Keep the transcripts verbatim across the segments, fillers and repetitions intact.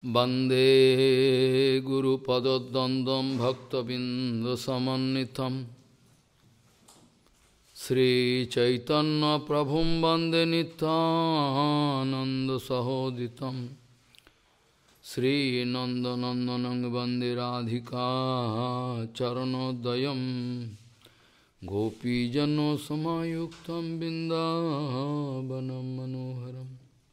वंदे गुरुपदद्वन्द्वं भक्तबिंदसमन्वितं श्रीचैतन्यप्रभुं वंदे नित्यानन्दसहोदितं श्रीनन्दनन्दनं वंदे राधिका चरणोदयं गोपीजनसमायुक्तं बिन्दावनं मनोहरम्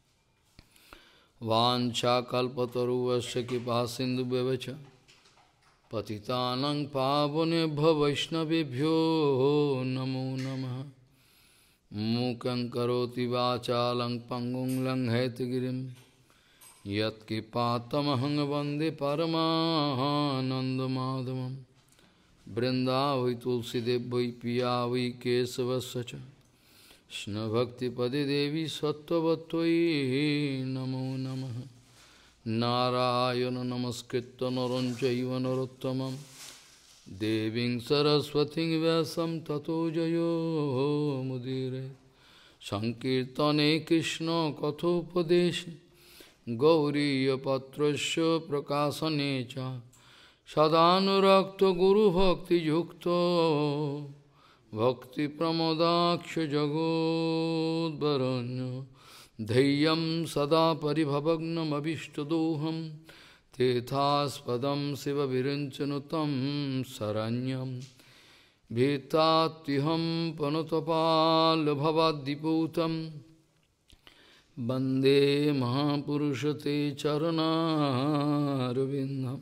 वाञ्छाकल्पतरुवस्य कृपासिन्धुभ्यश्च पतितानां पावनेभ्यो वैष्णवेभ्यो नमो नमः। मूकं करोति वाचालं पङ्गुं लङ्घयितगिरिं यत्कृपातमहं वन्दे परमानन्दमाधवं। वृन्दावै तुलसीदेव वै पिया वै केशवस्य च कृष्णभक्तिपदे देवी सत्त्ववत्त्वयि नमो नमः। नारायण नमस्कृत्य नरं चैव नरोत्तमं देवीं सरस्वतीं व्यासं ततो जयो मुदीरये। संकीर्तने कृष्ण कथोपदेशे गौरीयपत्रस्य प्रकाशने च सदानुरक्तो गुरुभक्तियुक्तो भक्ति प्रमोदाक्ष जगोद्वरण्य धैर्यं सदा परिभवग्नमभिष्टदोहं तीर्थास्पदं शिवविरञ्चनुतं शरण्यं भीतात्युहं पनुतपाल्भवाद्दिपूतं वन्दे महापुरुषते चरणारविन्दम्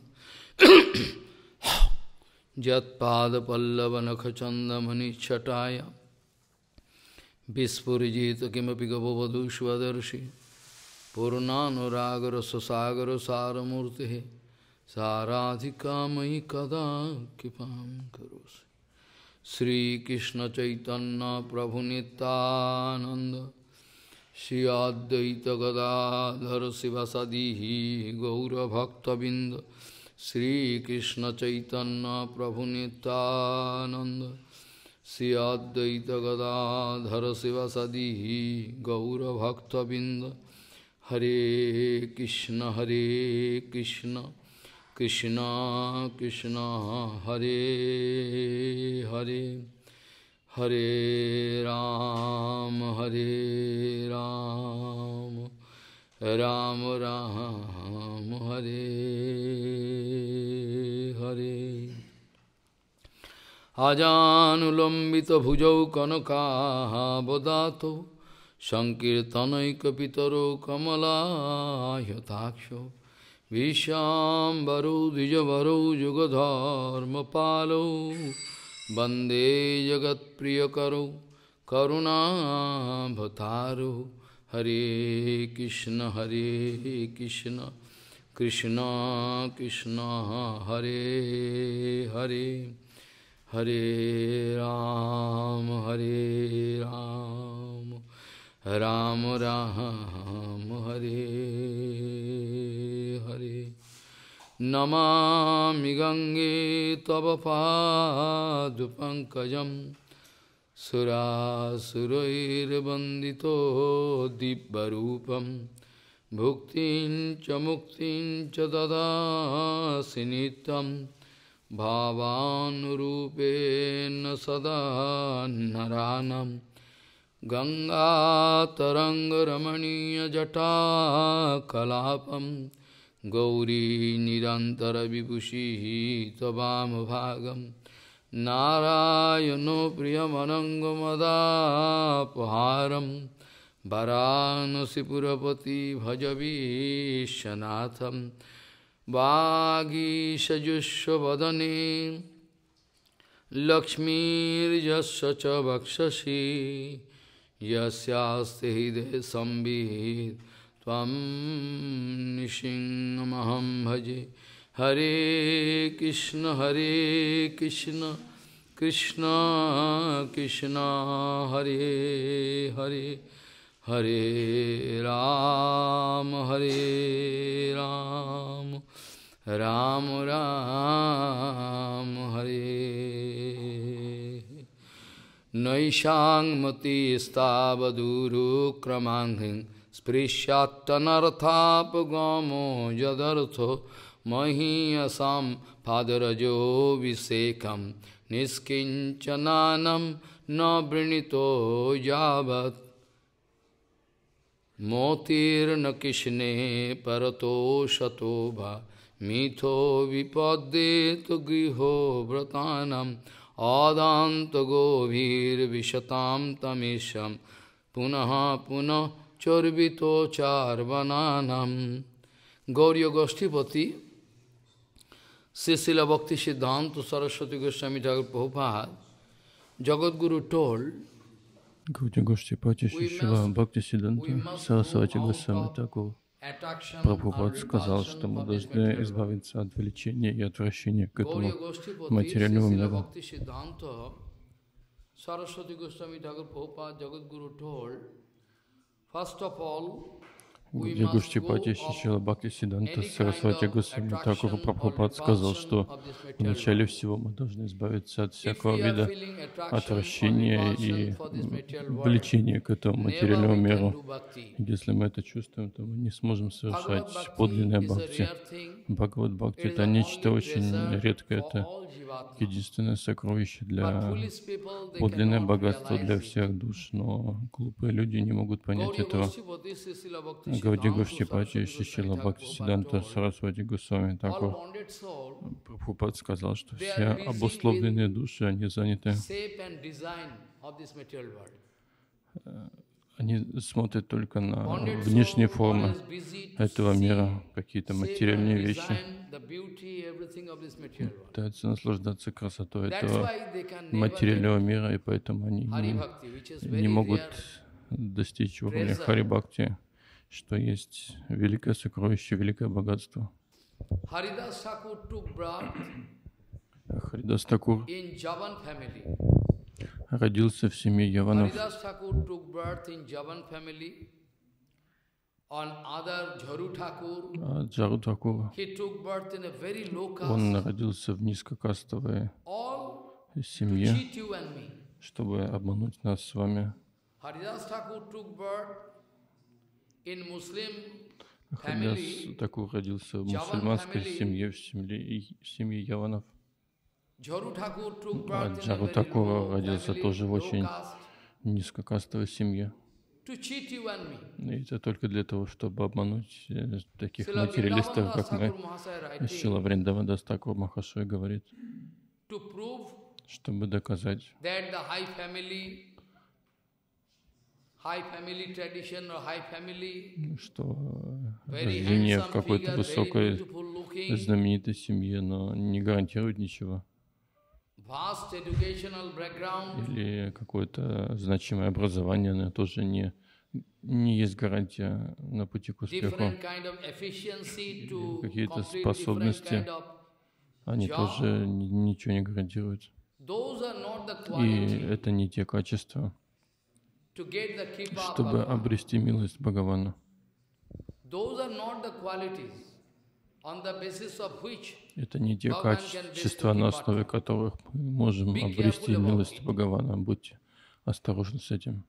यत्पादपल्लवनखचन्दमणिच्छटाय विस्फुरिजित किमपि गववधू स्वदर्शि पूर्णानुरागरससागरसारमूर्तिः साराधिका मयि कदा कृपां करोषि। श्रीकृष्णचैतन्य प्रभुनितानन्द श्री अद्वैत गदाधर शिवसदि गौरभक्तबिंद श्री कृष्ण चैतन्य प्रभु नित्यानंद श्री अद्वैत गदाधर शिवसदि गौरभक्तबिंद। हरे कृष्ण हरे कृष्ण कृष्ण कृष्ण हरे हरे हरे राम हरे राम राम राम हरे हरे। आजानुलंबित भुजौ कनकाबदातो संकीर्तनैकपितरो कमलायताक्षो विश्वाम्बरो द्विजवरो युगधर्मपालो वन्दे जगत्प्रियकरो करुणाभतारो। हरे कृष्ण हरे कृष्ण कृष्ण कृष्ण हरे हरे हरे राम हरे राम राम राम हरे हरे। नमामि गंगे तव पादपङ्कजं सुरासुरैर्वन्दितो दिव्यरूपं भुक्तिं च मुक्तिं च ददासि नित्यं भावानुरूपेण सदा नरानं। गङ्गातरङ्गरमणीयजटाकलापं गौरी निरन्तरविभूषिः त्ववामभागम् नारायणो प्रियमनङ्गमदापहारं वाराणसीपुरपति भज विश्वनाथं। वागीशजुष्वदने लक्ष्मीर्यस्य च वक्षसि यस्यास्ति हृदये संवित् त्वं नृसिंहमहं भजे। हरे कृष्ण हरे कृष्ण कृष्ण कृष्ण हरे हरे हरे राम हरे राम राम राम हरे। नैषाङ्मतिस्तावदूरुक्रमाङ्घ्रिं sprishyattanarthapagamo jadartho mahiyasam padarajo visekam niskinchananam na vrinito javat motir na kishne parato shatobha mitho vipaddetu griho vratanam adanta govir vishatam tamisham punaha punah chorvito charvananam. Gauriya Goshtipati, Srila Bhakti Siddhanta Saraswati Goswami Thakur Prabhupada, Jagadguru told, Гаудия Гоштипати Шрила Бхактисиддханта Сарасвати Госвами Тхакур Прабхупад сказал, что мы должны избавиться от влечения и отвращения к этому материальному миру. Saraswati Goswami Thakur Prabhupada Jagadguru told, first of all, Гаудия Гоштипати Шрила Бхактисиддханта Сарасвати Госвами Тхакур Прабхупад сказал, что вначале всего мы должны избавиться от всякого вида отвращения и влечения к этому материальному миру. Если мы это чувствуем, то мы не сможем совершать подлинное бхакти. Бхагавад Бхакти — это нечто очень редкое, это единственное сокровище для подлинное богатство для всех душ, но глупые люди не могут понять этого. Гаудия Гоштипати Шрила Бхактисиддханта Сарасвати Госвами Тхакур Прабхупад сказал, что все обусловленные души, они заняты, они смотрят только на внешние формы этого мира, какие-то материальные вещи, пытаются наслаждаться красотой этого материального мира, и поэтому они не, не могут достичь уровня Хари-бхакти, что есть великое сокровище, великое богатство. Харидас Тхакур took birth Харидас Тхакур in Javan family. родился в семье Яванов. Haridas Thakur took birth in Javan family. On other Jharu Thakur, А Джару Тхакур, he took birth in a very low он caste. родился в низкокастовой All to семье, cheat you and me. чтобы обмануть нас с вами. Haridas Thakur took birth in Muslim Харидас family. Тхакур родился в Javan мусульманской family. семье, в семье, в семье Яванов. Jharu Thakur took А birth in a Джару very Тхакур low родился family, тоже в low очень caste. низкокастовой семье. To cheat you and me. И это только для того, чтобы обмануть э, таких Srila материалистов, Vrindavan как Das мы. Thakur Mahasaya writing, Шрила Вриндавадас Тхакур Махашой говорит, to prove чтобы доказать, that the high family, high family tradition or high family, что э, very рождение в handsome какой-то figure, very высокой, beautiful looking, знаменитой семье, но не гарантирует ничего. vast educational background, Или какое-то значимое образование, но тоже не, не есть гарантия на пути к успеху. different kind of efficiency to Какие-то complete different способности, kind of они job. тоже ни- ничего не гарантируют. Those are not the И quality это не те качества, to get the kripa of чтобы Bhagavan. обрести милость Бхагавана. Those are not the qualities on the basis of which Это не те Bhagavan can качества, bestow на kripa основе to. которых мы можем Be обрести careful about милость it. Бхагавана. Будьте осторожны с этим.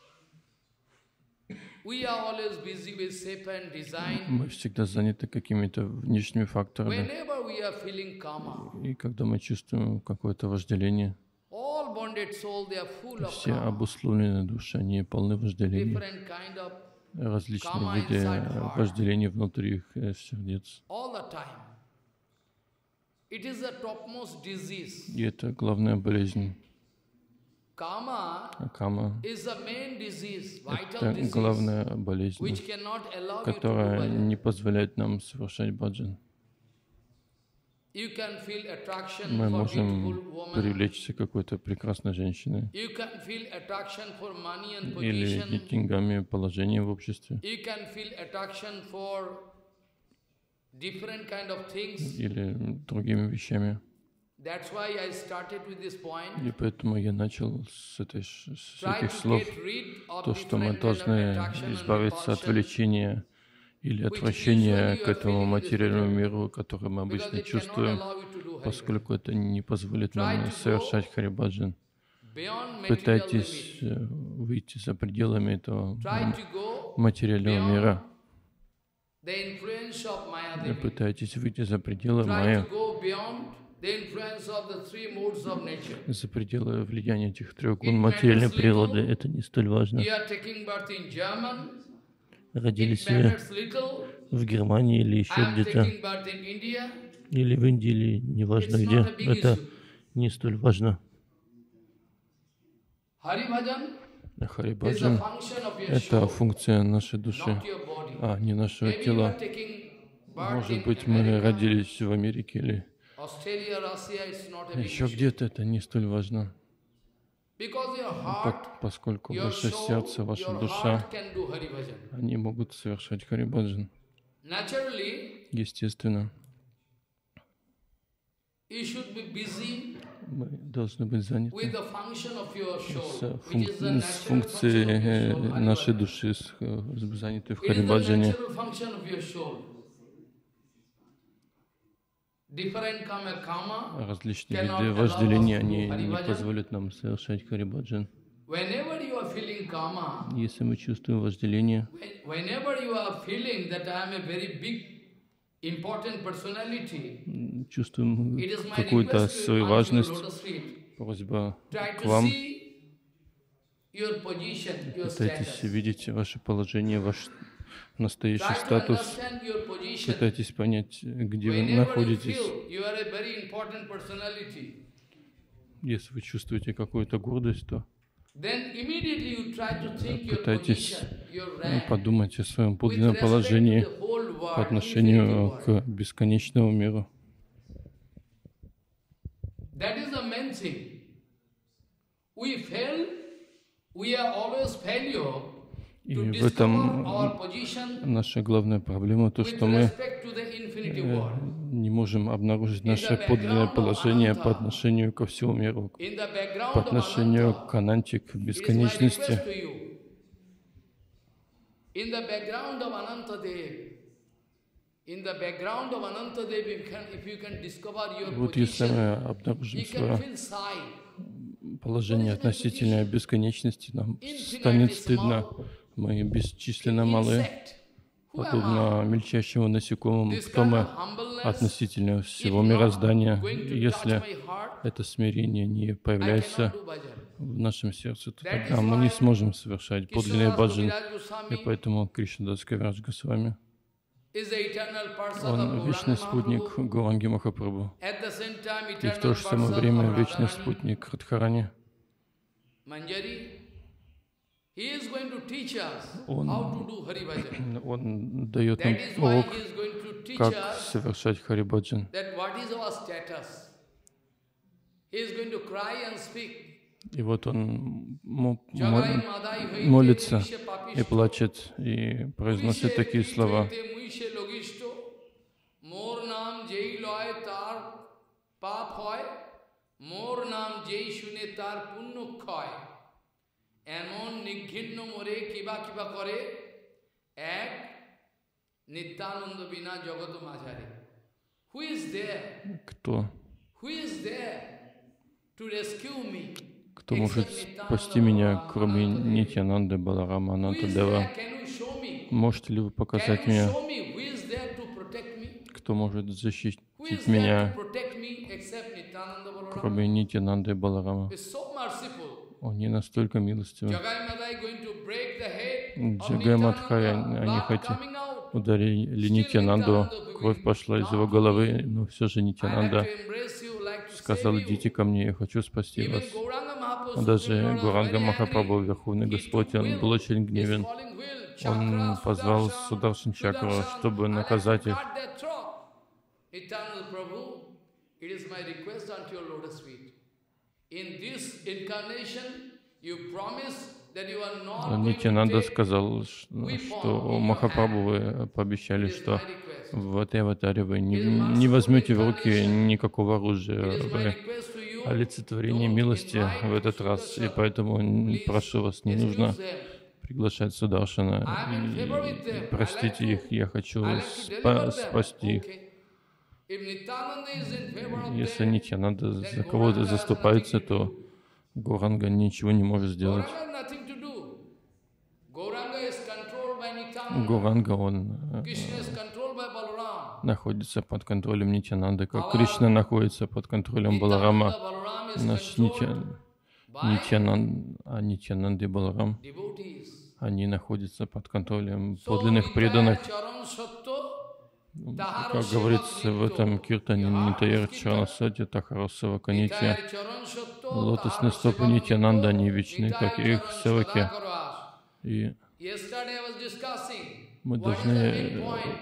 We are always busy with shape and design. Мы всегда заняты какими-то внешними факторами. Whenever we are feeling karma, И когда мы чувствуем какое-то вожделение, all bonded soul, they are full of все karma. обусловленные души, они полны вожделения, Different kind of различные karma виды inside heart. вожделения внутри их э, сердец. all the time. It is the topmost disease. И это главная болезнь. Karma А кама is the main disease, — vital это disease, главная болезнь, which cannot allow you to do которая bhajan. не позволяет нам совершать баджан. You can feel attraction Мы for можем beautiful woman. привлечься какой-то прекрасной женщиной You can feel attraction for money and или position. деньгами, положением в обществе, You can feel attraction for different kind of things. или другими вещами. That's why I started with this point. И поэтому я начал с, этой, ш- с Try этих to слов, get rid of то, что мы different kind of должны attraction and избавиться от repulsion, влечения или which отвращения usually you к are этому feeling in this материальному material, миру, который мы because обычно it cannot чувствуем, allow you to do Hari. поскольку это не позволит Try нам to совершать go харибаджан. Beyond material Пытайтесь limit. э, выйти за пределами этого Try to go материального мира. Вы пытаетесь выйти за пределы майя, за пределы влияния этих трех гун материальной природы. Это не столь важно. Родились вы в Германии или еще где-то, или в Индии, или неважно где. Это не столь важно. Харибаджан — это функция нашей души, а не нашего тела. Может быть, мы родились в Америке или еще где-то, это не столь важно. Поскольку ваше сердце, ваша душа, они могут совершать харибаджан. Естественно, мы должны быть заняты с, функ... с функцией нашей души, с... заняты в харибаджане. Различные виды вожделения, они не позволят нам совершать харибаджан. Если мы чувствуем вожделение, чувствуем какую-то свою важность, просьба к вам, пытайтесь видеть ваше положение, ваш настоящий статус, пытайтесь понять, где вы находитесь. Если вы чувствуете какую-то гордость, то пытайтесь подумать о своем подлинном положении по отношению к бесконечному миру. И в этом наша главная проблема, то, что мы не можем обнаружить наше подлинное положение по отношению ко всему миру, по отношению к ананте, к бесконечности. Вот если мы обнаружим свое положение относительно бесконечности, нам станет стыдно. Мы бесчисленно малы, подобно мельчайшему насекомому. Кто мы относительно всего мироздания? Если это смирение не появляется в нашем сердце, то тогда мы не сможем совершать подлинный баджан. И поэтому Кришнадас Кавирадж Госвами, он вечный спутник Гауранги Махапрабху, и в то же самое время вечный спутник Радхарани. Он, он дает нам урок, как совершать харибаджан. И вот он молится и плачет, и произносит такие слова. এমন নিঘৃণ্য মোরে কিবা কিবা করে এক নিত্যানন্দ বিনা জগত মাঝারে. Who is there? Кто? Who is there to rescue me? Кто может спасти меня, кроме Нитьянанды, Баларама, Анантадева? Можете ли вы показать мне, кто может защитить меня, кроме Нитьянанды и Баларама? Они настолько милостивы. Джагай Мадхай, они хотели ударили Нитьянанду, кровь пошла из его головы, но все же Нитьянанда сказал: идите ко мне, я хочу спасти вас. Даже Гауранга Махапрабху, Верховный Господь, он был очень гневен. Он позвал Сударшан Чакру, чтобы наказать их. Нитьянанда сказал, что Махапрабху, вы пообещали, что в этой аватаре вы не, не возьмете в руки никакого оружия, вы олицетворение милости в этот раз, и поэтому прошу вас, не нужно приглашать Сударшана, и, и простите их, я хочу спа спасти их. Если Нитьянанда за кого-то заступается, то Гауранга ничего не может сделать. Гуранга, он э, Krishna is controlled by Balaram. находится под контролем Нитьянанды, как Кришна находится под контролем Баларама. Nityananda Balaram is Наш controlled Нитья, by Нитьянан, а Нитьянанда и Баларам, devotees. они находятся под контролем So, подлинных преданных. Nitaya Charan Satto, Как говорится в этом киртане Нитаяр Чаранасати Тахарасава Канитья, Nitaya Charan Satto, лотосные Tahara стопы Seva Нитьянанда, они Nitto, вечны, как и Nitaya их Charan севаки. Sadakaras. И Yesterday I was discussing мы what is the должны main point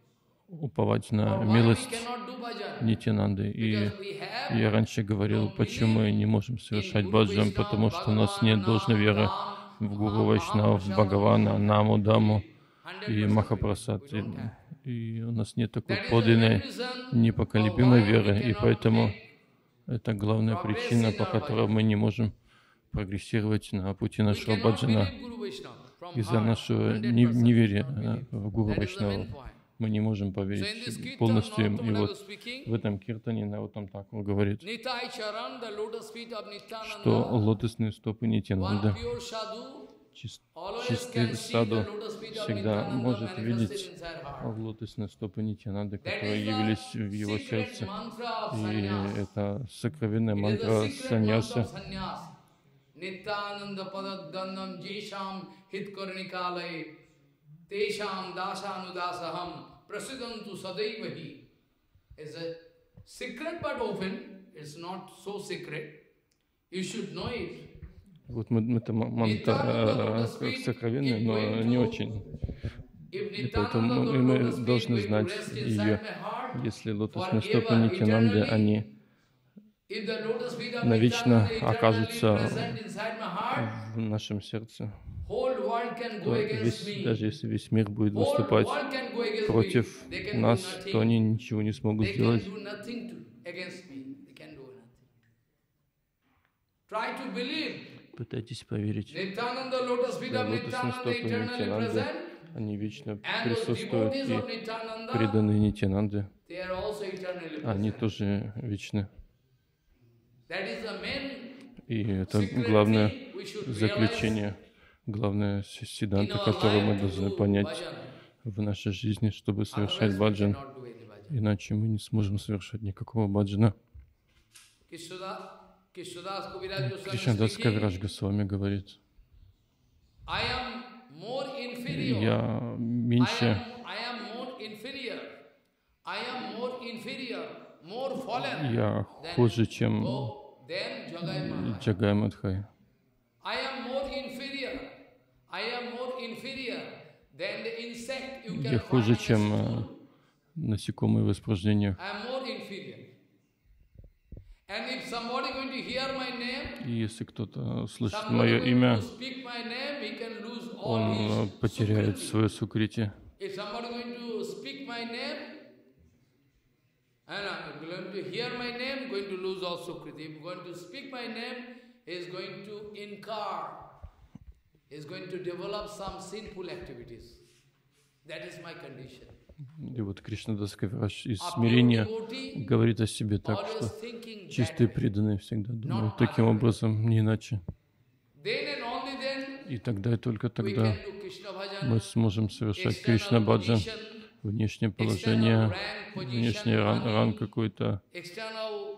уповать на or why we милость cannot do bhajan. Нитьянанды. И Because we have я раньше говорил, no почему мы belief не можем совершать in Guru баджан, Vaishnava, потому что у нас Bhagavan, нет должной Nam, веры Ram, в Гуру Maha- Вайшнав, Mahaprasad. Бхагавана, Наму, Даму one hundred и percent Махапрасад. we don't have. И, и у нас нет такой That is the подлинной, main reason непоколебимой for why we веры, и cannot поэтому make это главная progress причина, in по our которой bhajan. мы не можем прогрессировать на пути We нашего cannot баджана believe Guru Vaishnava from из-за heart, нашего one hundred не- percent неверия cannot э, believe. в Гуру That is the Вайшнава. main point. Мы не можем So in this поверить kirtan, полностью им. И Narottam вот Datta speaking, в этом киртане Нароттам Такур говорит, Nitai Charan, the lotus feet of что Nityananda, лотосные стопы one Нитьянанды, pure sadhu чис- always чистый can see саду, the lotus feet of всегда Nityananda может manifested видеть inside heart. лотосные стопы Нитьянанды, That которые is явились the в его secret сердце. mantra of И sannyas. это сокровенная It is мантра the secret mantra саньяса. of sannyas. Nityananda padadandam jesham hitkarnikalai tesham dasanudasaham prasidantu sadaivahi. It's a secret but open. It's not so secret. You should know it. Вот мы, это ма- мантра э, сокровенная, но не очень. If И поэтому Nityananda мы, the мы lotus feet должны going to знать rest ее. inside my heart, Если лотосные forever, стопы Нитьянанды, eternally, они if the lotus feet of навечно Nityananda eternally окажутся present inside my heart, в нашем сердце, whole world can то go against весь, me. даже если весь мир будет Whole выступать world can go against против me. They can do нас, nothing. то они ничего не смогут They can сделать. do nothing to, against me. They can do nothing. Try to believe. Пытайтесь поверить. Nityananda, lotus feet of Лотосные Nityananda стопы eternally Нитьянанды, present. они вечно And those присутствуют, devotees и of Nityananda, преданные Нитьянанды, they are also eternally они present. тоже вечны. That is the main И это secret главное thing we should realize заключение, главное in сиданта, our которое мы life to должны do понять bhajan. в нашей жизни, чтобы совершать Otherwise we баджан. cannot do any bhajan. Иначе мы не сможем совершать никакого баджана. Krishnadas Krishnadas Kaviraj Goswami Кришнадас speaking, Кавирадж Госвами говорит, I am more inferior. я I меньше, am, I am more inferior. I am more inferior, more fallen я than, хуже, чем oh, than Jagai Maharaj. Джагай Мадхай. I am more inferior. I am more inferior than the insect you can Я find хуже, in a чем э, stool. насекомые в испражнениях. I am more inferior. And if somebody going to hear my name, И если кто-то услышит somebody мое going имя, to speak my name, he can lose all он э, his потеряет sukriti. свое сукрити. If somebody going to speak my name, and I'm going to hear my name, going to lose all sukriti. If going to speak my name, he is going to incur, he is going to develop some sinful activities. That is my condition. И вот Кришнадас Кавирадж из A pure смирения devotee говорит о себе так, always что thinking that чистые way. преданные всегда думают таким образом, не иначе. Then and only then И тогда и только we тогда can do Krishna bhajan, мы сможем совершать external Кришна баджан, position, внешнее external положение, rank, position, внешний ран, money, ран какой-то, external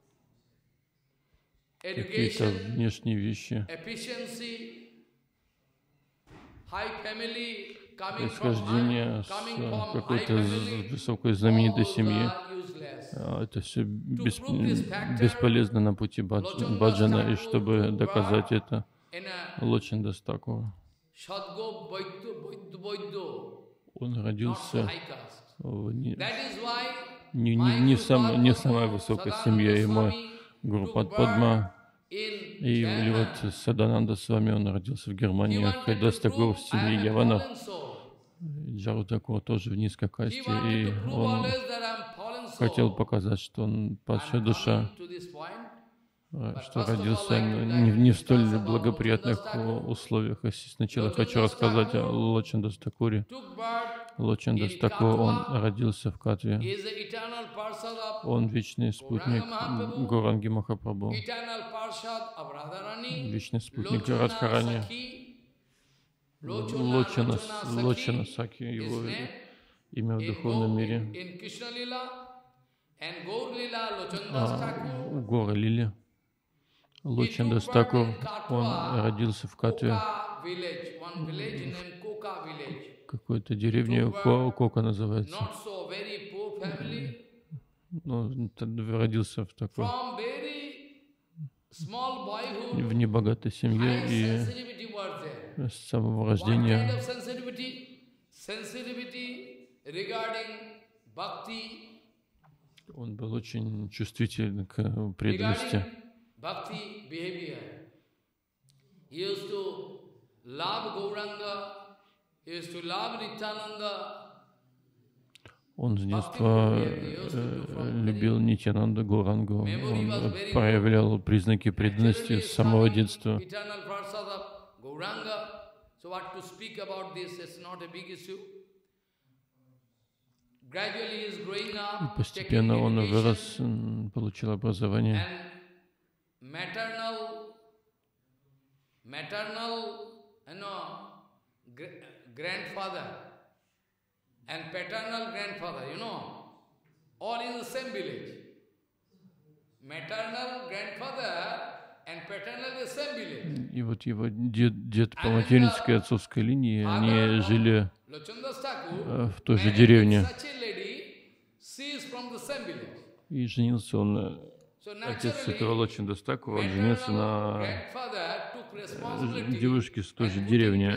какие-то education, внешние вещи, efficiency, high family, coming from, происхождение high, с coming э, from high какой-то family, з- высокой знаменитой all семьи. are useless. А, Это все бес- prove this factor, бесполезно на пути бадж- Lochanddas баджана, и Thakur чтобы to доказать God это, in a Лочандас Такур, Sadgo Vaidya Vaidya Vaidya, он not родился high caste. в не, That is why не, не, my не, Guru сам, не Padma, самая высокая Sadananda семья, и мой Swami Гуру took Падма, birth in и, и China. вот Садананда с вами, он родился в He Германии, wanted to Хайдас Такур prove в I семье am a Яванов, fallen soul. Джару Такур тоже в низкой He касте, wanted и to prove он always that I am fallen soul. хотел показать, что он падшая I'm душа, coming to this point. э, But что first of all, родился I он would не, like не to в столь discuss about благоприятных Lochanddas Thakur. условиях. И сначала Lochanddas хочу рассказать о Thakur Лочандас Такуре. Took birth, Лочандас in Такур, он Katwa, родился в Катве. is the eternal parshad of Он вечный спутник Mahaprabhu, Гуранги Махапрабху, eternal parshad of Radharani, вечный спутник Lochanda Радхарани. Sakhi, Лочана, Лочана Саки, его имя в духовном мире. А у Гора Лили Лочандас Такур, он родился в Катве, в какой-то деревне, Кока называется. Ну, родился в такой, в небогатой семье, и с самого рождения он был очень чувствителен к преданности. Он с детства э, любил Нитьянанду, Гаурангу, он проявлял признаки преданности с самого детства. И постепенно он вырос, получил образование. And paternal grandfather, you know, all in the same village. Maternal grandfather and paternal the same village. И вот его дед, дед по материнской и отцовской линии, они жили в той же деревне. И женился он, отец этого Лочандас Такура, он женился на девушке с той же деревни.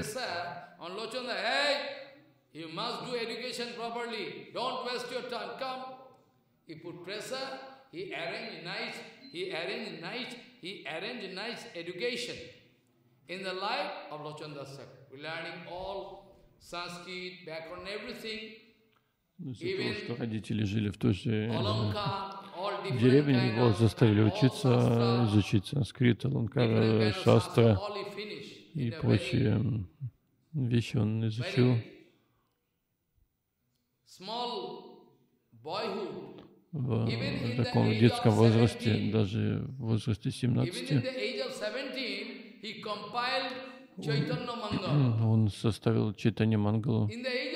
You must do education properly. Don't waste your time. Come. He put pressure. He arranged nice. He arranged nice. He arranged nice education in the life of Lochandas Thakur. We're learning all Sanskrit, background, everything. Из-за того, что родители жили в той же деревне, его заставили учиться, изучить санскрит, аланкара, шастра и прочие вещи он изучил. В таком детском возрасте, даже в возрасте семнадцати, он составил Чайтанья Мангалу.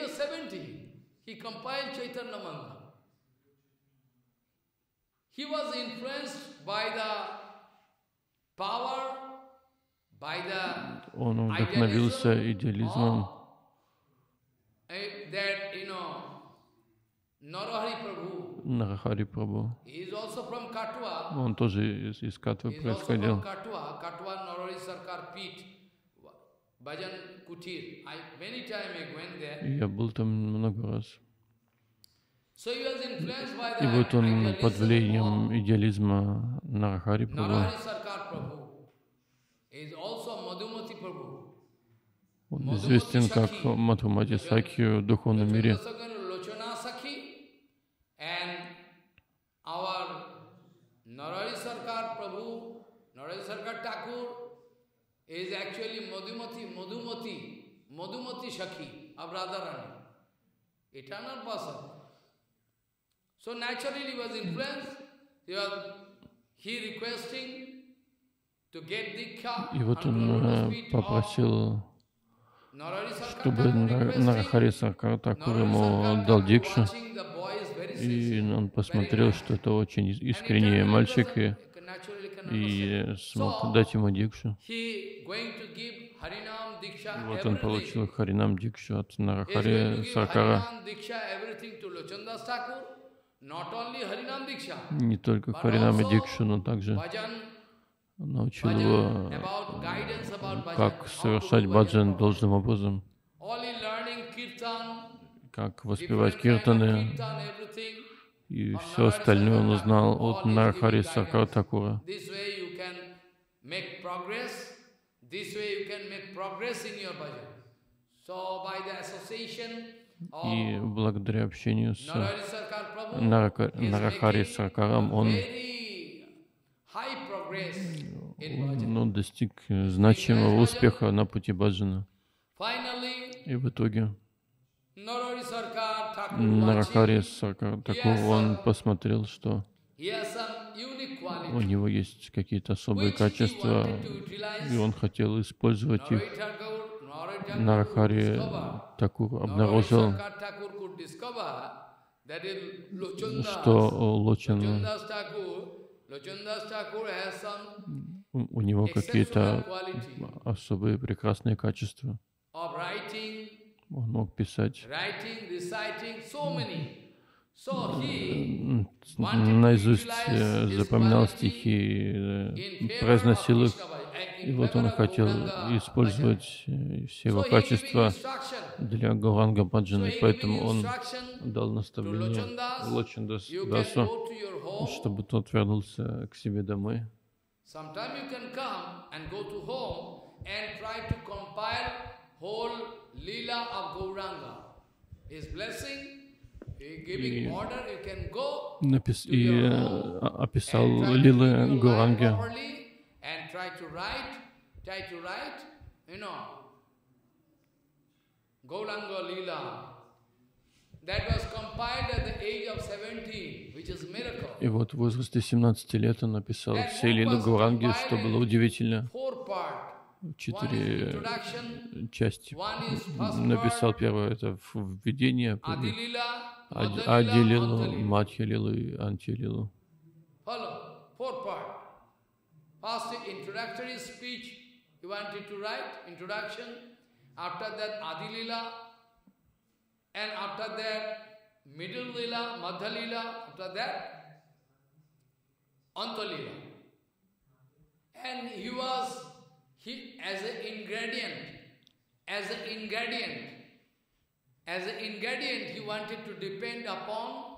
Он вдохновился идеализмом Нарахари Прабху. Он тоже из, из Катвы происходил. Я был там много раз. И вот он под влиянием идеализма Нарахари Прабху. Он известен как Мадхумати Сакхи в духовном мире. Narari Sarkar Prabhu, Narari Sarkar Thakur is actually Madhumati, Madhumati, Madhumati Shakhi of Radharani, eternal person. So naturally he was influenced, he was he requesting to get Diksha. И вот он попросил, чтобы Нарахари Саркар Такур ему дал дикшу. И он посмотрел, что это очень искренний мальчик, и, и смог дать ему дикшу. Вот он получил Харинам дикшу от Нарахари Саркара. Не только Харинам дикшу, но также научил его, как совершать баджан должным образом, как воспевать киртаны, и все остальное он узнал от Нарахари Саркара Такура. И благодаря общению с Нарахари Саркаром он, он достиг значимого успеха на пути баджана. И в итоге Нарахари Саркар Такур, он посмотрел, что у него есть какие-то особые качества, и он хотел использовать их. Нарахари Такур обнаружил, что Лочан, у него какие-то особые прекрасные качества. Он мог писать наизусть, запоминал стихи, произносил их. И вот он хотел использовать все его качества для Гауранга Баджаны, поэтому он дал наставление Лочандасу, чтобы тот вернулся к себе домой. И, напис... и описал лилы Гауранги. And try to write, try to write, you know, Gauranga Leela. That was compiled at the age of seventeen, which is miracle. И вот в возрасте семнадцати лет он написал все лилы Гауранги, что было удивительно. Четыре части. Написал первое — это введение, Ади-лилу, Мадхья-лилу и Антья-лилу. First, introductory speech, he wanted to write, introduction. After that, Adi Lila. And after that, middle Lila, Madhya Lila. After that, Anta Lila. And he was, he as an ingredient, as an ingredient, as an ingredient, he wanted to depend upon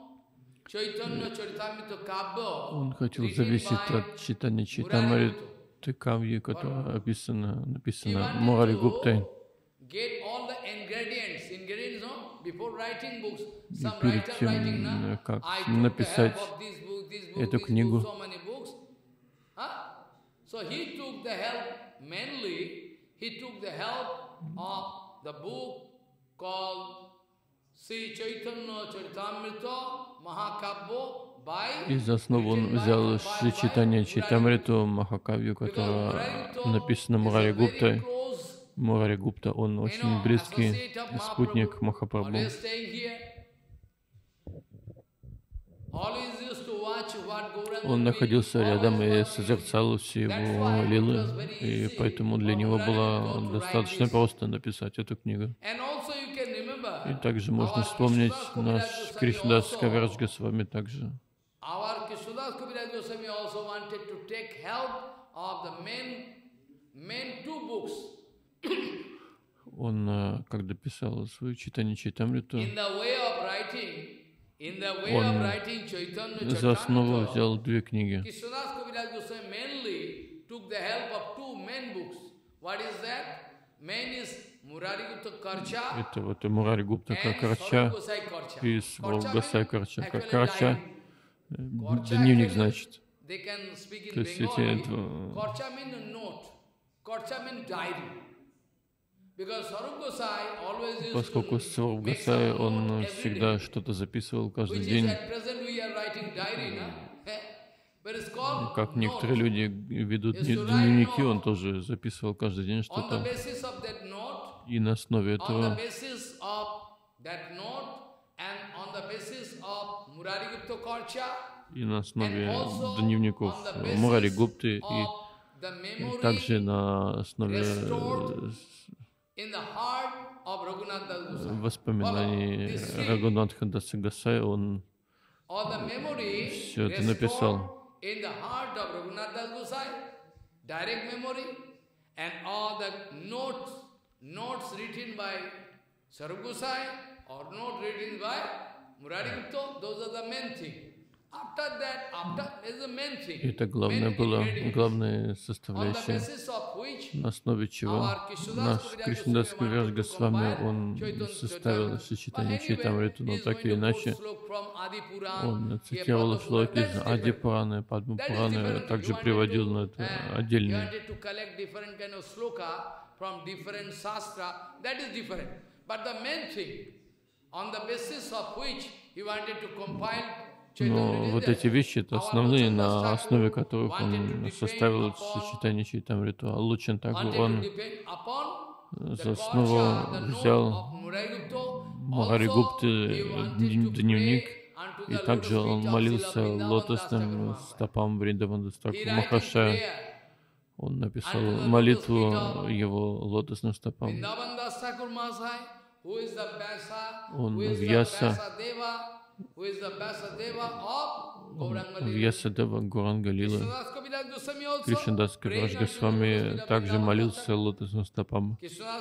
Он хотел зависеть от читания Чайтамриты Кавьи, которая описана, написана Мурари Гуптой. И перед тем, как написать эту книгу, из основы он взял читание Чайтамриту Махакавью, которая написана Мурари Гуптой. Мурари Гупта, он очень близкий спутник Махапрабху. Он находился рядом и созерцал все его лилы, и поэтому для него было достаточно просто написать эту книгу. И также можно вспомнить наш Кришнадас Кавирадж Госвами также. Он, когда писал свое читание Чайтамриту, он за основу взял две книги. Это вот Мурари Гупта Карча и Госай Карча. Карча — дневник, значит. То есть эти два... Поскольку Сваруб Госай, он всегда что-то записывал каждый день. Как некоторые люди ведут дневники, он тоже записывал каждый день что-то. И на основе этого и на основе дневников Мурари Гупты, и также на основе воспоминаний Рагунатха Даса Госай он все это написал. Notes written by Sarup Gosai or note written by Murari Gupta, those are the main thing. After that, after is the main thing. Это главное было, главная составляющая, на основе чего наш Кришнадас Кавирадж Госвами, он составил сочетание Чайтамриту, но так или иначе он цитировал шлоки из Ади Пураны, Падма Пураны, также приводил на это отдельные. From different sastra, that is different. But the main thing, on the basis of which he wanted to compile Но вот эти вещи — это основные, на основе которых он составил сочетание Чайтамриту. А Лучан Такур, он За основу взял Махаригупты дневник, и также он молился лотосным стопам Вриндавана Дастакура Махашая. Он написал молитву его лотосным стопам. Он Вьяса, Вьясадева Гуранга Лилы. Кришнадас Кавирадж Госвами также молился лотосным стопам.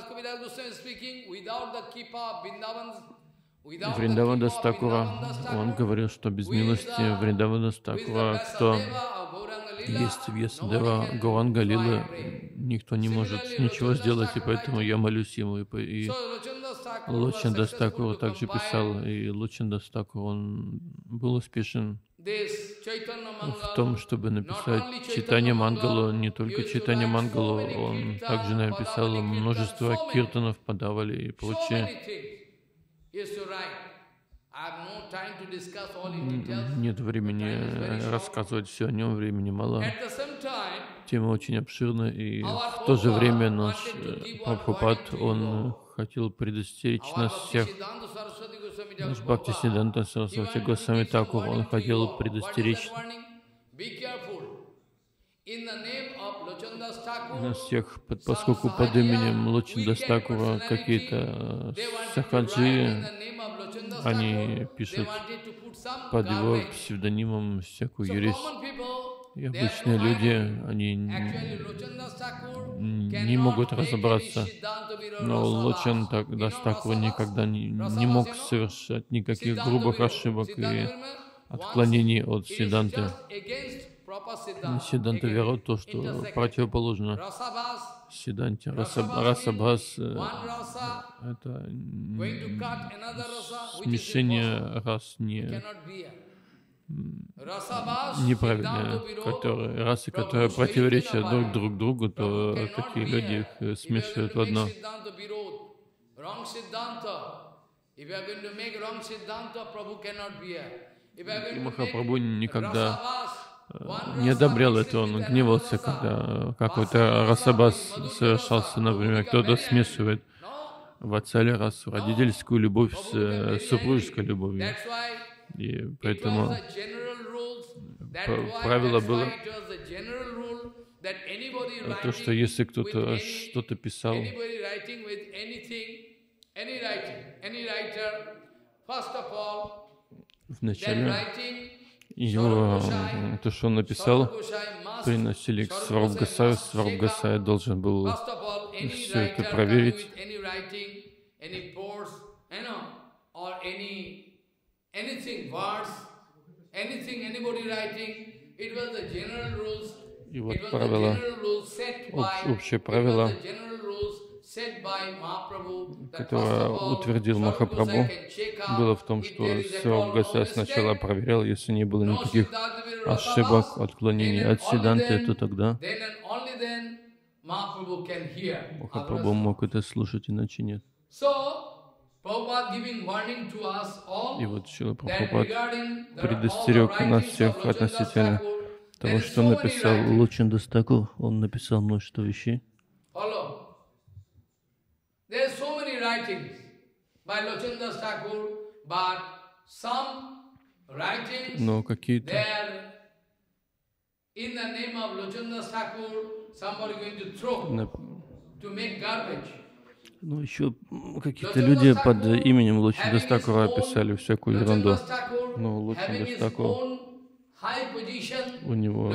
Вриндавана Дастакура, он говорил, что без милости Вриндавана Дастакура, кто есть Вьясадева Гуранга Лилы, никто не может ничего сделать, и поэтому я молюсь ему. И Лочин Дастакур также писал, и Лочин Дастакур, он был успешен в том, чтобы написать Чайтанья Мангалу, не только Чайтанья Мангалу, он также написал множество киртанов, падавали и прочее. Нет времени рассказывать все о нем, времени мало. Тема очень обширна, и в то же время наш Прабхупад, он хотел предостеречь нас всех. Наш Бхактисиданта Сарасвати Госвами Такур, он хотел предостеречь нас всех, поскольку под именем Лочин Дастакура какие-то сахаджи, они пишут под его псевдонимом всякую ересь. И обычные люди, они не могут разобраться. Но Лочин Дастакур никогда не, не мог совершать никаких грубых ошибок и отклонений от Сиданты. Сиданта верует то, что противоположно Сиданте. Расабхас — это смешение рас не неправильные, которые, расы, которые противоречат друг друг другу, то такие люди их смешивают в одно. И Махапрабху никогда не одобрял это, он гневался, когда какой-то расабас совершался, например, кто-то смешивает ватсали расу, родительскую любовь с супружеской любовью. И поэтому правило было то, что если кто-то что-то писал, вначале его, то, что он написал, приносили к Сварубгасаю. Сварубгасай должен был все это проверить. И вот правило, общее правило, которое утвердил Махапрабху, было в том, что Сварубгасай сначала проверял, если не было никаких ошибок, отклонений от Сиданты, то тогда Махапрабху мог это слушать, иначе нет. И вот Шрила Прабхупад предостерег нас всех относительно того, что написал Лочин Дастакур. Он написал множество вещей. Но какие-то Ну, еще какие-то люди под именем Лочин Дастакура описали всякую ерунду. Но Лочин Дастакур, у него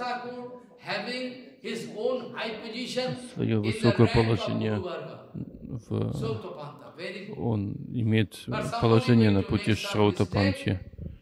свое высокое положение, в, он имеет положение на пути Шраутапанти.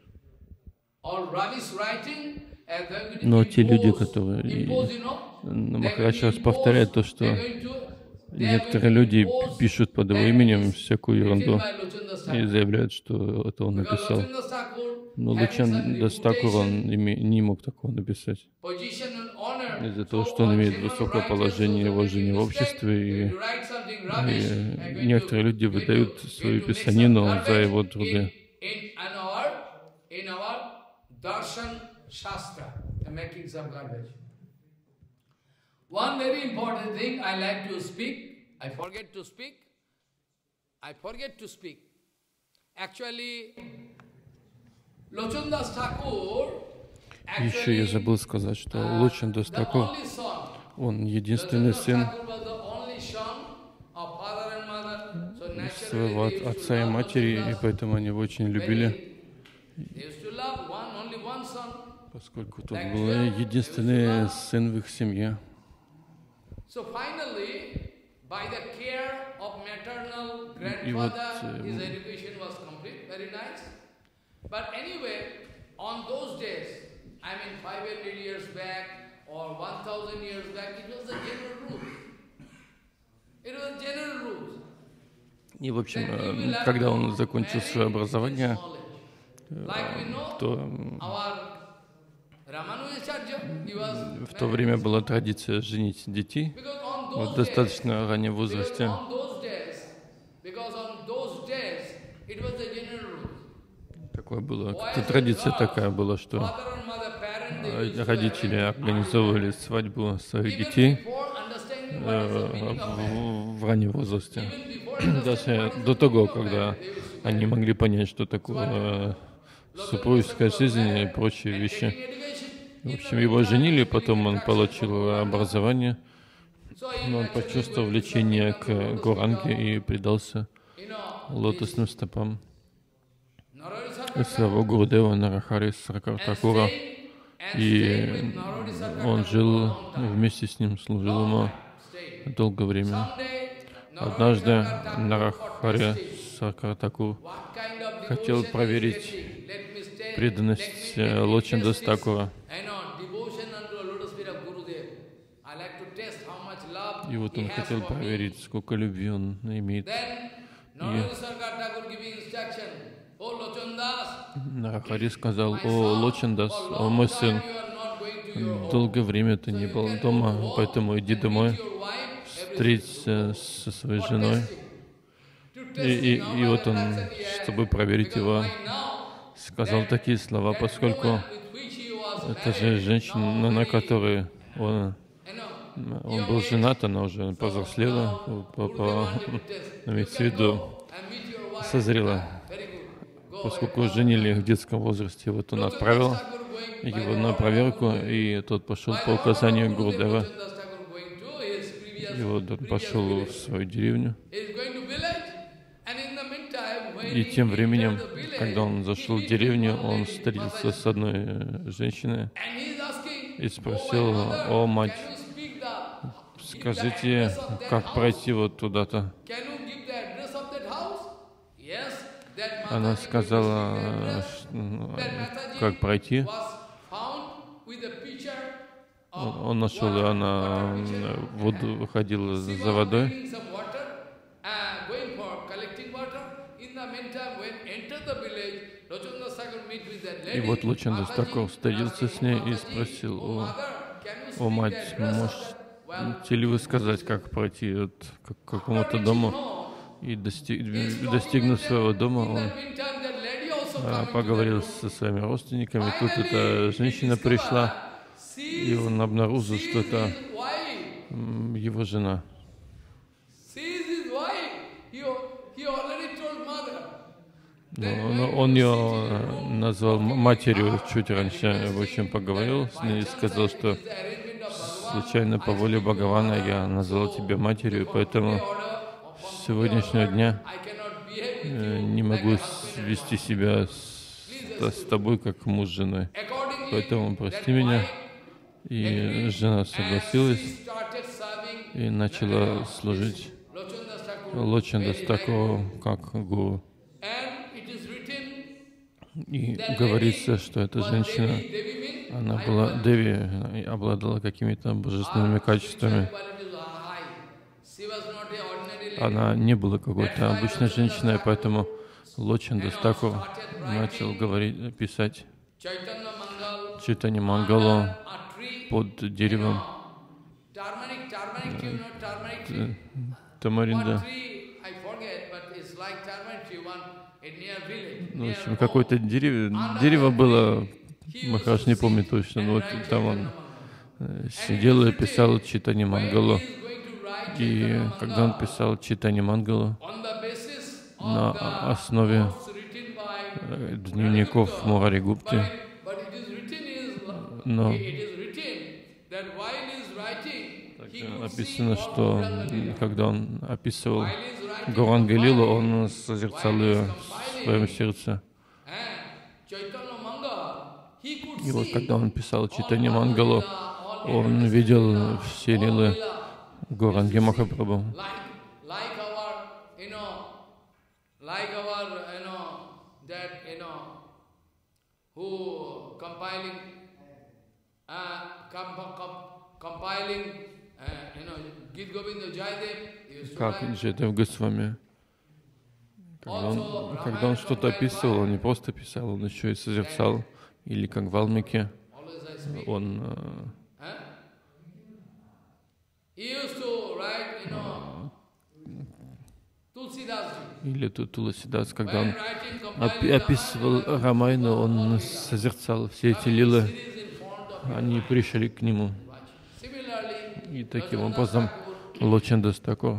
Но те люди, которые... Махарадж раз повторяет то, что некоторые люди пишут под его именем всякую ерунду и заявляют, что это он написал. Но Лочин Дастакур, он не мог такого написать. Из-за того, что он имеет высокое положение, уважение в обществе, и, и некоторые люди выдают свою писанину за его труды. I forget to speak. I forget to speak. Actually, Lochan Das Thakur. Еще я забыл сказать, что Лочин Дас Такур, он единственный сын своего отца и матери, и поэтому они его очень любили, поскольку тот был единственный сын в их семье. И вот I mean, five hundred years back or one thousand years back, it was the general rule. It was general rules. И, в общем, когда он закончил свое образование, то в то время была традиция женить детей в достаточно раннем возрасте. Такое было, традиция такая была, что родители организовывали свадьбу своих детей в, в раннем возрасте, даже до того, когда они могли понять, что такое супружеская жизнь и прочие вещи. В общем, его женили, потом он получил образование, но он почувствовал влечение к Гауранге и предался лотосным стопам своего Гурудева Нарахари Саркар-Такура. И он жил вместе с ним, служил ему долгое время. Однажды Нарахари Саркар-Такур хотел проверить преданность Лочин Дас Такура. И вот он хотел проверить, сколько любви он имеет. И Нарахари сказал: «О, Лочин Дас, о мой сын, долгое время ты не был дома, поэтому иди домой, встреться со своей женой». И, и, и вот он, чтобы проверить его, сказал такие слова, поскольку это же женщина, на которой он, он был женат, она уже повзрослела, по, по, имеется в виду, созрела. Поскольку женили в детском возрасте, вот он отправил его на проверку, и тот пошел по указанию Гурудева. И вот он пошел в свою деревню. И тем временем, когда он зашел в деревню, он встретился с одной женщиной и спросил: «О, мать, скажите, как пройти вот туда-то?» Она сказала, как пройти. Он, он нашел, она воду, выходила за водой. И вот Лочин Дас Такур встретился с ней и спросил: «О, о мать, можете ли вы сказать, как пройти от, к какому-то дому?» И достиг, достигнув своего дома, он а, поговорил со своими родственниками. Тут эта женщина пришла, и он обнаружил, что это его жена. Но, но он ее назвал матерью чуть раньше. В общем, поговорил с ней и сказал, что случайно по воле Бхагавана я назвал тебя матерью, поэтому с сегодняшнего дня не могу вести себя с, с тобой как муж с женой. Поэтому прости меня. И жена согласилась и начала служить Лочин Дас Такуру как гуру. И говорится, что эта женщина, она была Деви, обладала какими-то божественными качествами. Она не была какой-то обычной женщиной, поэтому Лочин Дас Такур начал говорить, писать Чайтанья Мангалу под деревом тамаринда. Ну, в общем, какое-то дерево, дерево было, Махарадж не помню точно, но вот там он сидел и писал Чайтанья Мангалу. И когда он писал Чайтанья Мангалу на основе дневников Мурари Гупты, но написано, что когда он описывал Гауранга Лилу, он созерцал ее в своем сердце. И вот когда он писал Чайтанья Мангалу, он видел все лилы Гауранги Махапрабху. Как Джайадев Госвами, когда он, когда он что-то описывал, он не просто писал, он еще и созерцал. Или как Валмики, он или Туласидас, когда он описывал Рамайну, он созерцал все эти лилы, они пришли к нему. И таким образом Лочандас Такур.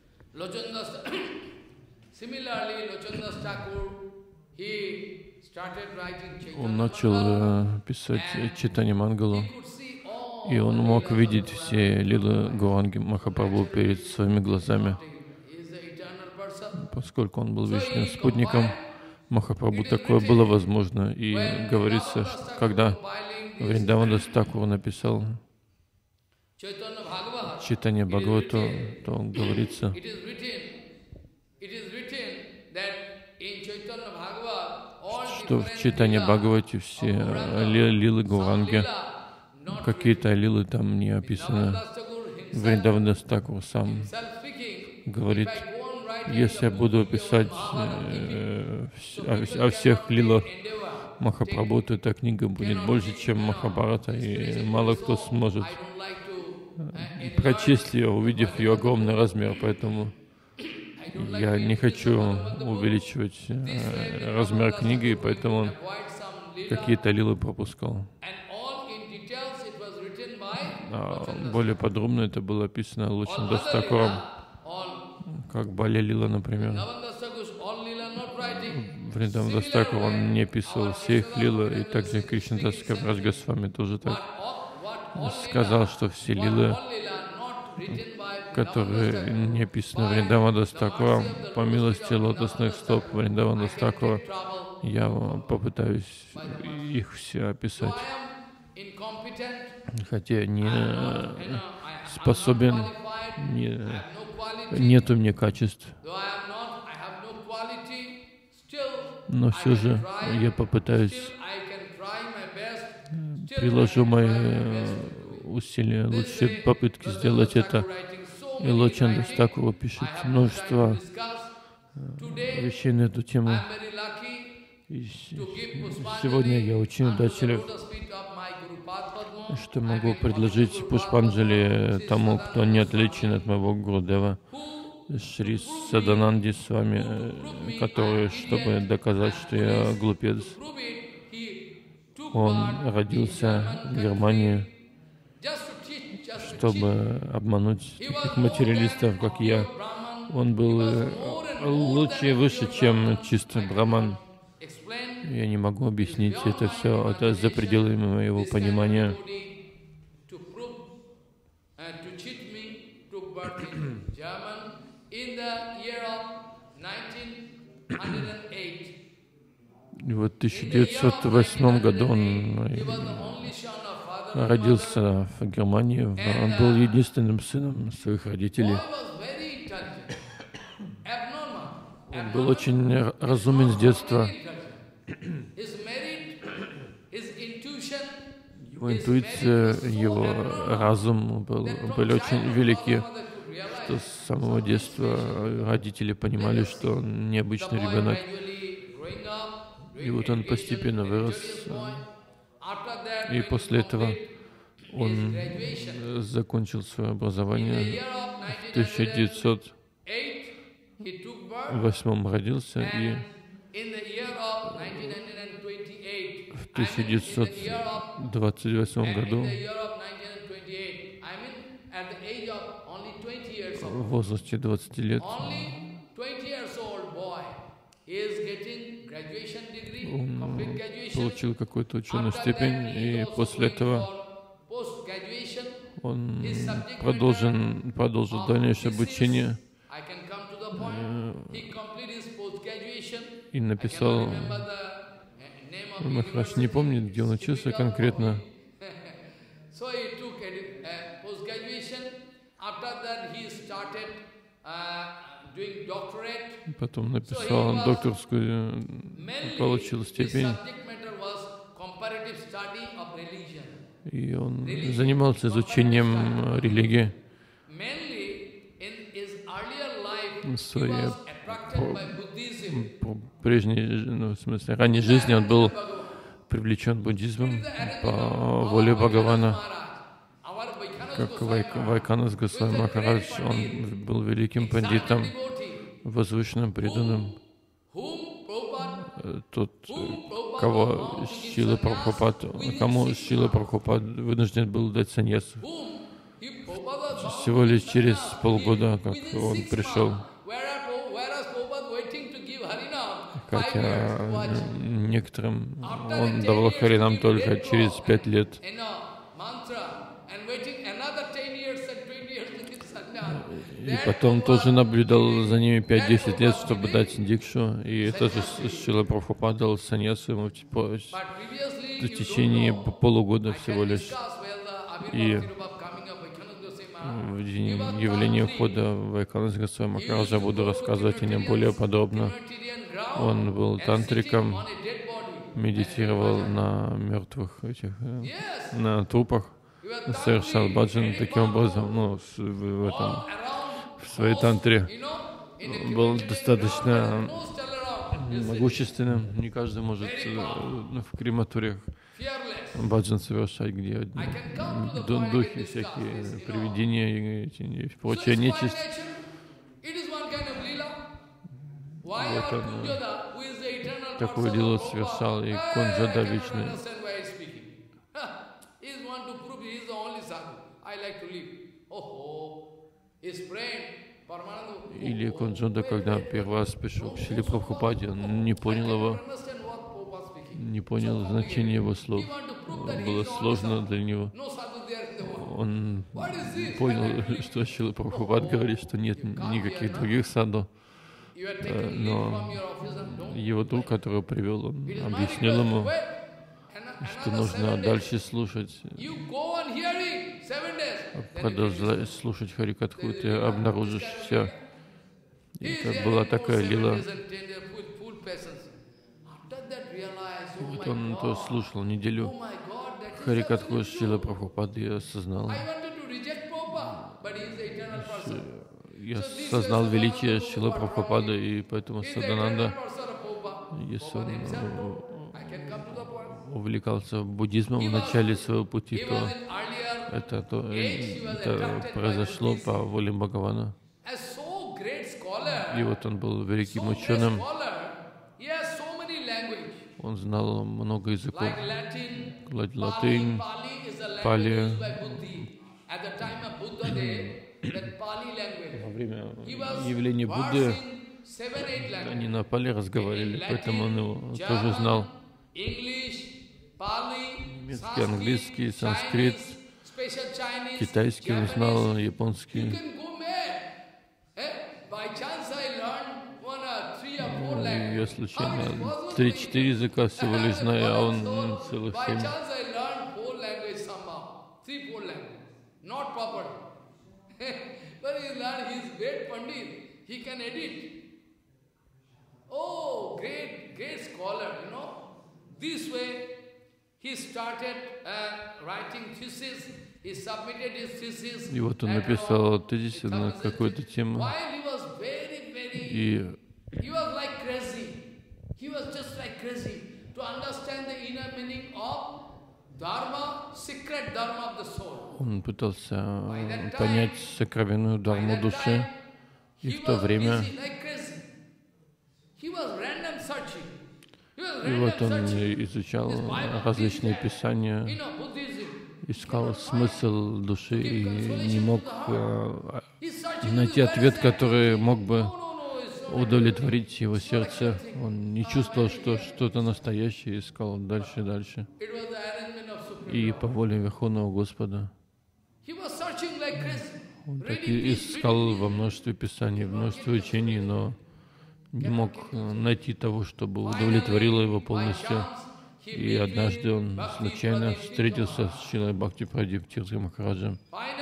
Он начал э, писать Чайтанья Мангалу, и он мог видеть все лилы Гауранги Махапрабху перед своими глазами, поскольку он был вечным спутником Махапрабху. Такое было возможно. И говорится, что когда Вриндаванас Такур написал Чайтанья Бхагавату, то говорится, что в Чайтанья Бхагавате все лилы Гауранги, какие-то лилы там не описаны. Вриндаванас Такур сам говорит, если я буду писать э, о, о всех лилах Махапрабху, то эта книга будет больше, чем Махабхарата, и мало кто сможет прочесть ее, увидев ее огромный размер, поэтому я не хочу увеличивать э, размер книги, поэтому он какие-то лилы пропускал. А более подробно это было описано Лочандас Такуром, как Баля Лила, например. Вриндаванас Такур, он не описывал все их лилы, и также Кришнадас Кавирадж Госвами тоже так сказал, что все лилы, которые не описаны Вриндаванас Такуром, по милости лотосных стоп Вриндаванас Такура, я попытаюсь их все описать. Хотя не способен, не, нет у меня качеств, но все же я попытаюсь, приложу мои усилия, лучшие попытки сделать это. И Лочандас Такур пишет множество вещей на эту тему. И сегодня я очень удачлив, что могу предложить Пушпанджали тому, кто не отличен от моего Гурудева, Шри Садананди с вами, который, чтобы доказать, что я глупец, он родился в Германии, чтобы обмануть таких материалистов, как я. Он был лучше и выше, чем чистый браман. Я не могу объяснить это все, это за пределами моего понимания. И вот в тысяча девятьсот восьмом году он родился в Германии. Он был единственным сыном своих родителей. Он был очень разумен с детства. Его интуиция, его разум был, были очень велики, что с самого детства родители понимали, что он необычный ребенок. И вот он постепенно вырос. И после этого он закончил свое образование. В тысяча девятьсот восьмом родился, и в тысяча девятьсот двадцать восьмом году в возрасте двадцати лет он получил какую-то ученую степень, и после этого он продолжил, продолжил дальнейшее обучение и написал, Махарадж не помнит, где он учился конкретно. Потом написал докторскую, получил степень, и он занимался изучением религии. В своей прежней, ну, в смысле, ранней жизни он был привлечен буддизмом по воле Бхагавана. Как Вайкханас Госвами Махарадж, он был великим пандитом, возвышенным, преданным. Тот, кого Шрила Прабхупад, кому Шрила Прабхупад вынужден был дать саньясу. Всего лишь через полгода, как он пришел. Хотя некоторым он давал харинам только через пять лет. И потом тоже наблюдал за ними пять-десять лет, чтобы дать дикшу. И это же Шрила Прабхупад дал саньясу ему в течение полугода всего лишь. И в день явления входа в Вайкханас Госвами Махараджа буду рассказывать о нем более подробно. Он был тантриком, медитировал на мертвых этих, на трупах, совершал баджан таким образом, ну, в, в этом, в своей тантре. Был достаточно могущественным. Не каждый может в крематориях баджан совершать, где духи, всякие привидения и, и прочая нечисть. Вот он такое дело совершал, и Конджада вечный. Или Конджада, когда первый раз пришел к Шриле Прабхупаде, он не понял его, не понял значения его слов. Было сложно для него. Он понял, что Шрила Прабхупад говорит, что нет никаких других саду. Но его друг, которого привел, он объяснил ему, что нужно дальше слушать. Продолжай слушать Харикатху, ты обнаружишь все. И это была такая лила. Вот он то слушал неделю Харикатху Шрила Прабхупады и осознал, я осознал величие Шрилы Прабхупады, и поэтому Садананда, если он увлекался буддизмом в начале своего пути, то это, то, это произошло по воле Бхагавана. И вот он был великим ученым. Он знал много языков. Латынь, Пали. Во время явления Будды они на Пали разговаривали, поэтому он его тоже знал. Немецкий, английский, санскрит, китайский он знал, японский. Ну, я случайно три-четыре языка всего лишь знаю, а он целых семь. Oh, great, great scholar, you know. This way, he started uh, writing thesis. He submitted his thesis. И вот он написал тезис на какую-то тему. И he was like crazy. He was just like crazy to understand the inner meaning of dharma, secret dharma of the soul. Он пытался понять сокровенную дharму души, и в то время и вот он изучал различные писания, искал смысл души и не мог найти ответ, который мог бы удовлетворить его сердце. Он не чувствовал, что что-то настоящее, искал дальше и дальше. И по воле Верховного Господа он так и искал во множестве писаний, в множестве учений, но не мог найти того, чтобы удовлетворило его полностью. И однажды он случайно встретился с Шрилой Бхактипрадип Тиртха Махараджем.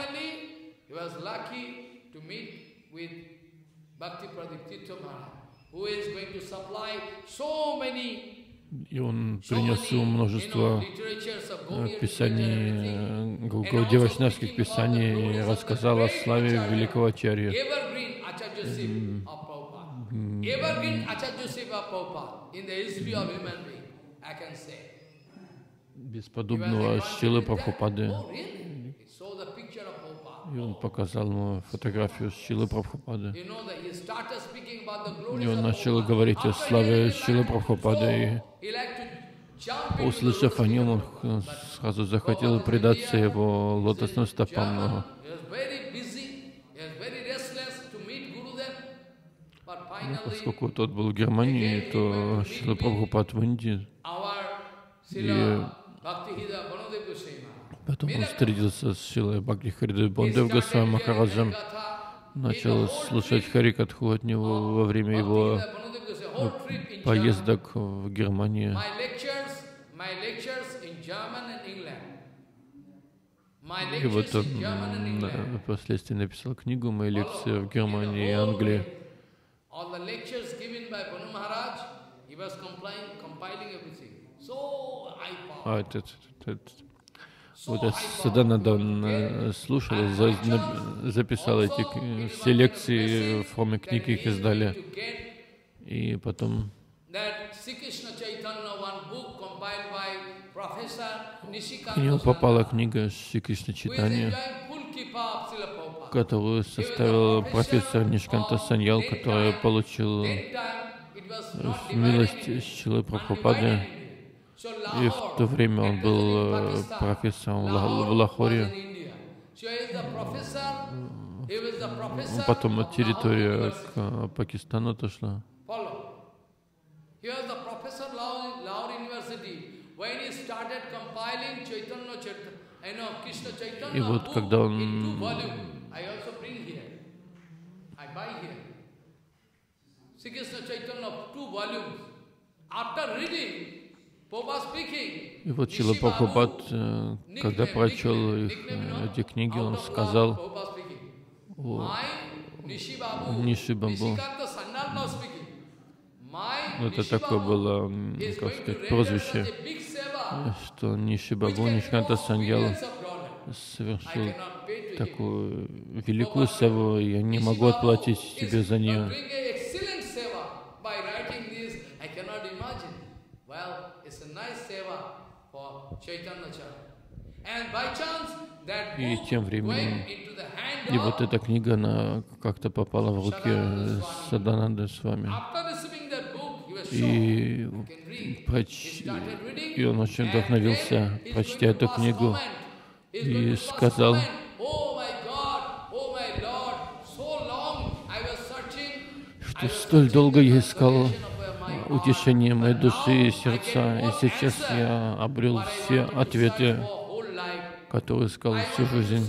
И он принес ему множество писаний, гаудия-вайшнавских писаний, и рассказал о славе великого ачарьи, бесподобного Шрилы Прабхупады. И он показал ему фотографию Шрилы Прабхупады. И он начал говорить о славе Шрилы Прабхупады. И, услышав о нем, он сразу захотел предаться его лотосным стопам. Но ну, поскольку тот был в Германии, то Шрила Прабхупад в Индии. И потом он встретился с Шрилой Бхакти-Харидева Балдев Госвами Махараджем, начал слушать Харикатху от него во время его поездок в Германию. И вот он впоследствии написал книгу «Мои лекции в Германии и Англии». А этот, этот, вот это Садананда он слушал, за, записал эти все лекции в форме книги, их издали. И потом к нему попала книга Шри Кришна Чайтанья, которую составил профессор Нишканта Саньял, который получил милость Шрилы Прабхупады. И в то время он был профессором в Лахоре. Потом от территории к Пакистану отошла. И вот когда он И вот Шрила Прабхупад, когда прочел их, эти книги, он сказал о Ниши Бамбу. Это такое было, как сказать, прозвище, что Ниши Бамбу, Нишканта Саньял совершил такую великую севу, я не могу отплатить тебе за нее. И тем временем, и вот эта книга, она как-то попала в руки Садананды Свами. И, проч... и он очень вдохновился, прочтя эту книгу, и сказал: что столь долго я искал утешение моей души и сердца, и сейчас я обрел все ответы, которые искал всю жизнь.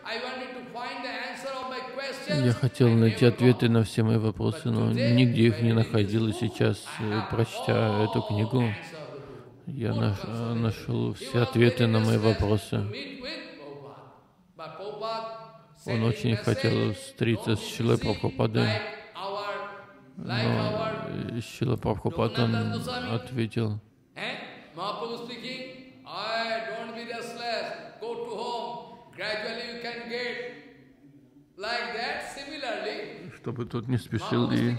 Я хотел найти ответы на все мои вопросы, но нигде их не находил, и сейчас, прочтя эту книгу, я наш, нашел все ответы на мои вопросы. Он очень хотел встретиться с Шрилой Прабхупадой, но Шрила Прабхупад, он ответил: чтобы тот не спешил и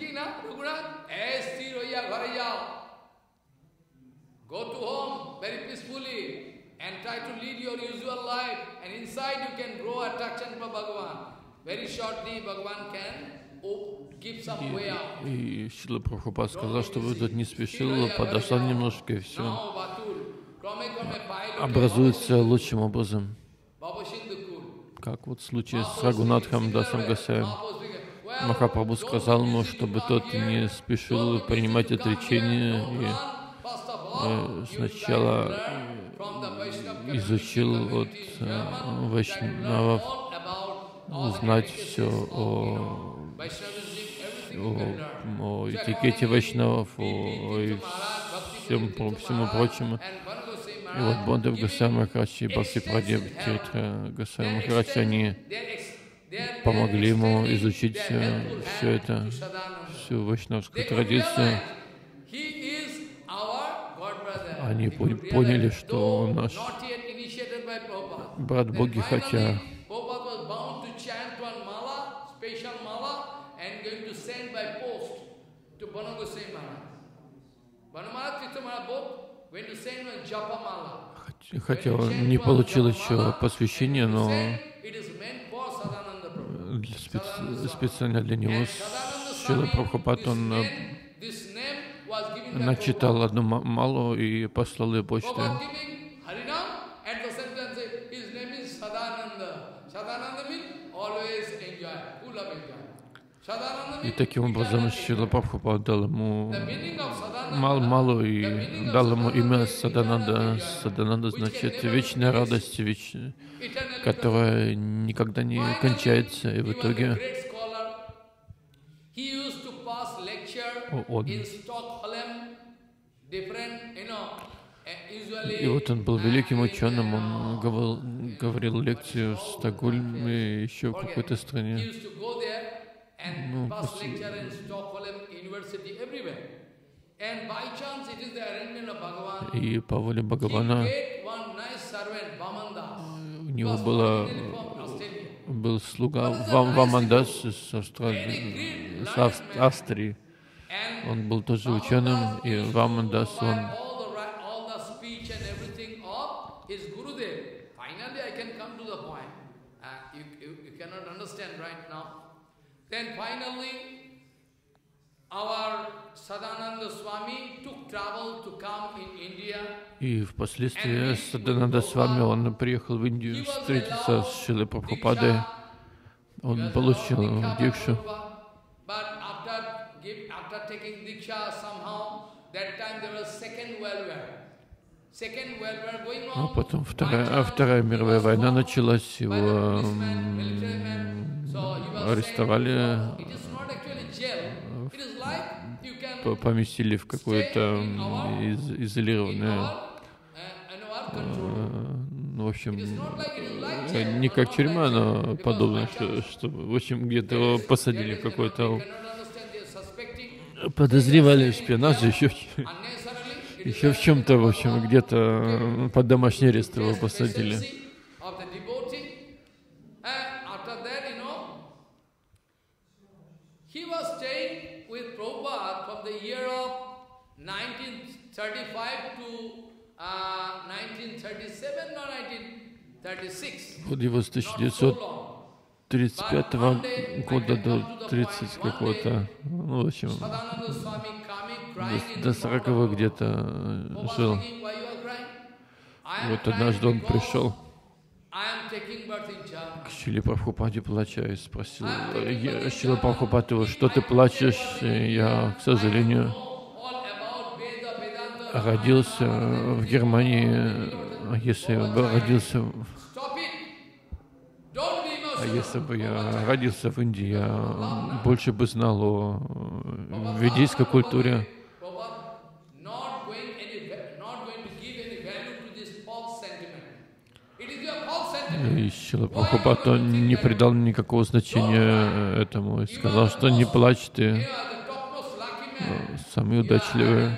И, и Шрила Прабхупад сказал, чтобы тот не спешил, подождал немножко, и все образуется лучшим образом, как вот в случае с Рагунатхом Дасом Госвами. Махапрабху сказал ему, чтобы тот не спешил принимать отречение и э, сначала изучил от э, вайшнавов, узнать все о, о, о этикете вайшнавов, о, о всем, по всему прочему. И вот Бодхав Госвами Махарадж и Бхактипрадип Тиртха Госвами Махарадж, они помогли ему изучить все, все это, всю вайшнавскую традицию. Они поняли, что он наш брат Боги, хотя хотя он не получил еще посвящения, но специ специально для него Шрила Прабхупад он начитал одну малу и послал ее почтой. И таким образом Шрила Прабхупад дал ему мал малу и дал ему имя Садананда. Садананда значит вечная радость, вечная, которая никогда не кончается. И в итоге он, и вот он был великим ученым, он говорил, говорил лекцию в Стокгольме и еще в какой-то стране. Ну, и по воле Бхагавана у него была, был слуга Вамандас с Австралии, с Авст Австрии. Он был тоже ученым, и Вамандас, он Then finally, our Sadananda Swami took travel to come in India. И впоследствии Садананда Свами, он приехал в Индию встретиться с Шрилой Прабхупадой. Он получил дикшу. А потом вторая, вторая мировая война началась, его арестовали, поместили в какое-то из, изолированное, ну, в общем, не как тюрьма, но подобное, что, что в общем, где-то его посадили в какой-то, подозревали в шпионаже, еще, еще в чем-то, в общем, где-то под домашний арест его посадили. Вот его с тысяча девятьсот тридцать пятого года до тридцать какого-то, ну, в общем, до, до сороковых где-то жил. Вот однажды он пришел к Шриле Прабхупаде, плача, и спросил Шрила Прабхупад его: что ты плачешь? Я, к сожалению, родился в Германии, а если бы родился, а если бы я родился в Индии, я больше бы знал о ведийской культуре. И Шрила Прабхупад не придал никакого значения этому и сказал, что не плачь, ты самый удачливый.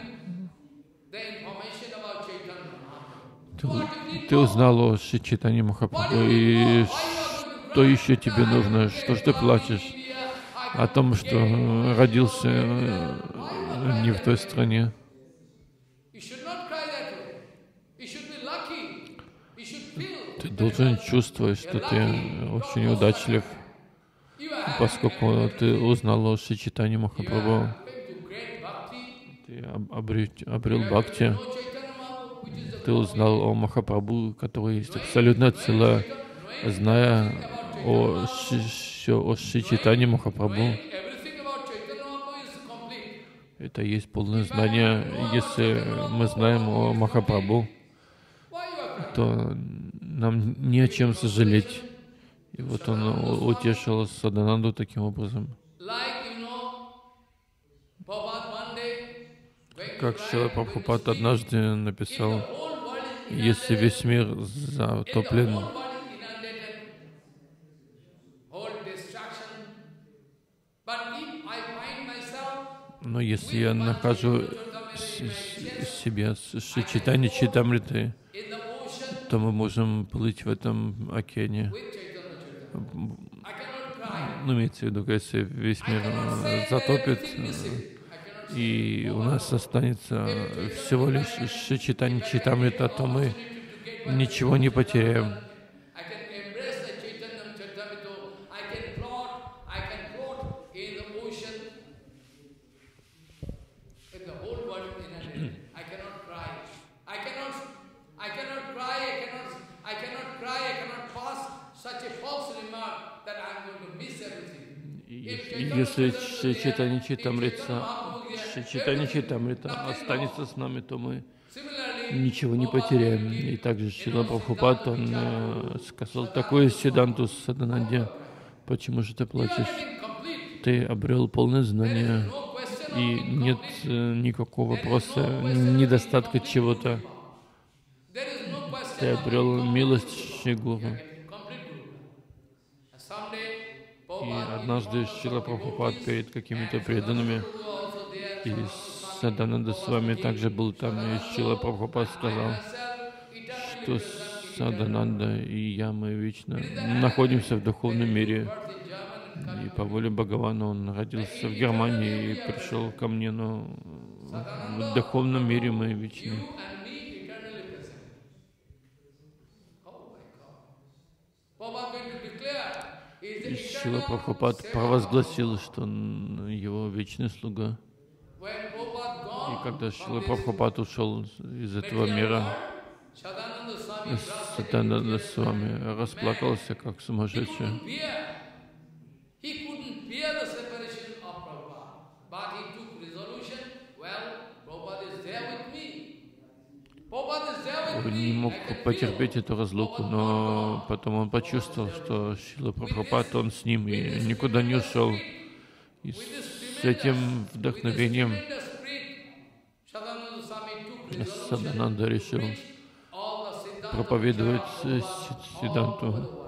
Ты, ты узнал о Шри Чайтанье Махапрабху, и что еще тебе нужно? Что ж ты плачешь? О том, что родился не в той стране. Ты должен чувствовать, что ты очень удачлив, поскольку ты узнал о Шри Чайтанье Махапрабху. Ты обрел, обрел бхакти. Ты узнал о Махапрабху, который есть абсолютно целое, зная о, Ши, о Шри Чайтанье Махапрабху. Это есть полное знание. Если мы знаем о Махапрабху, то нам не о чем сожалеть. И вот он утешил Садананду таким образом. Как Шрила Прабхупад однажды написал, если весь мир затоплен но если я нахожу себя с Шри Чайтаньей Чайтамритой, то мы можем плыть в этом океане. Ну, имеется в виду, если весь мир затопит, и у нас останется всего лишь Шри Чайтанья Чайтамрита, то мы ничего не потеряем. Если Шри Чайтанья Чайтамрита, Шри Чайтанья Чайтамрита останется с нами, то мы ничего не потеряем. И также Шрила Прабхупад, он э, сказал такую Сиддханту Садананде: почему же ты плачешь? Ты обрел полное знание, и нет э, никакого вопроса, недостатка чего-то. Ты обрел милость Шри Гуру. И однажды Шрила Прабхупад перед какими-то преданными, и Садананда с вами также был там, и Шрила Прабхупад сказал, что Садананда и я, мы вечно находимся в духовном мире. И по воле Бхагавана он родился в Германии и пришел ко мне, но в духовном мире мы вечны. И Шрила Прабхупад провозгласил, что он его вечный слуга. И когда Шрила Прабхупад ушел из этого мира, Садананда Свами расплакался как сумасшедший. Он не мог потерпеть эту разлуку, но потом он почувствовал, что Шрила Прабхупад, он с ним и никуда не ушел. И с этим вдохновением Садананда решил проповедовать Сиддханту.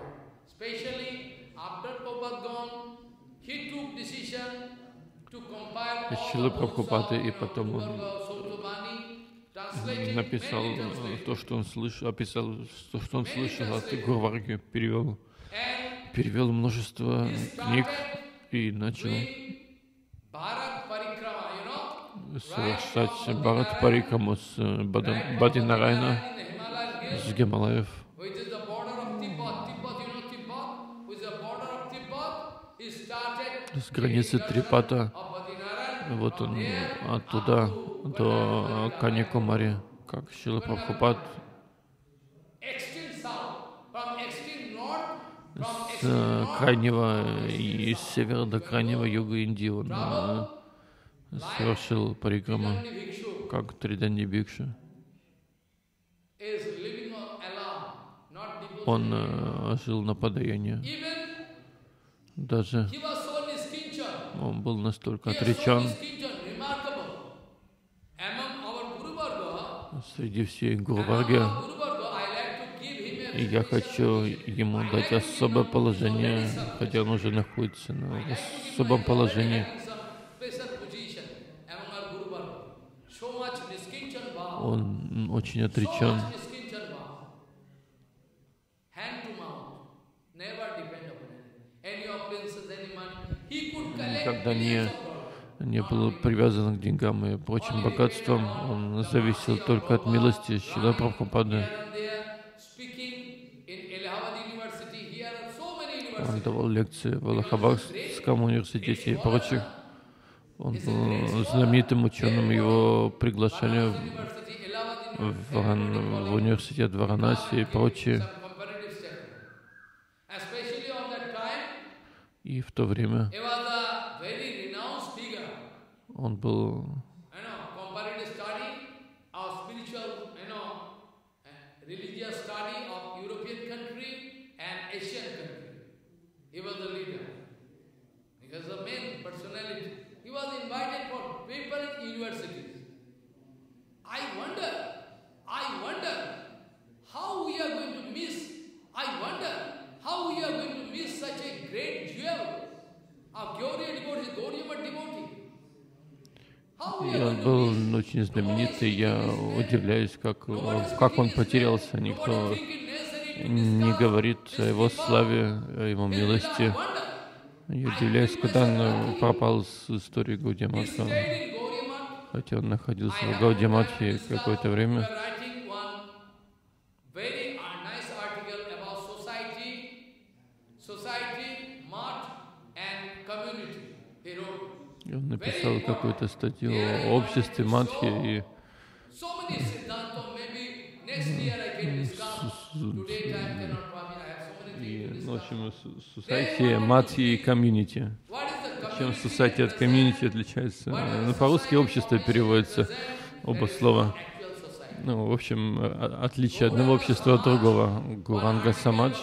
Шрила Прабхупада, и потом он написал то, что он слышал, описал то, что он слышал от Гурварги, перевел, перевел множество книг и начал совершать Бхарат Парикраму с Бади Нарайана, с Гималаев. С границы Трипата. Вот он оттуда до Каньякумари, как Шрила Прабхупад с крайнего и с севера до крайнего юга Индии он совершил парикраму, как Триданди Бхикша. Он жил на подаянии. Даже он был настолько отречен среди всей Гурварги, и я хочу ему дать особое положение, хотя он уже находится на особом положении. Он очень отречен. Никогда не, не был привязан к деньгам и прочим богатствам. Он зависел только от милости Шрила Прабхупады. Он давал лекции в Аллахабадском университете и прочих. Он был знаменитым ученым, его приглашали в, в, в университет Варанаси и прочие. И в то время он был И он был очень знаменитый. Я удивляюсь, как, как он потерялся. Никто не говорит о его славе, о его милости. Я удивляюсь, куда он пропал с истории Гаудия Матха. Хотя он находился в Гаудия Матхе какое-то время. И он написал какую-то статью о обществе Матхи и, и ну, в общем, society, Матхи и комьюнити. Чем society от комьюнити отличается? Ну, по-русски общество переводится, оба слова. Ну, в общем, отличие одного общества от другого. Гуранга Самадж.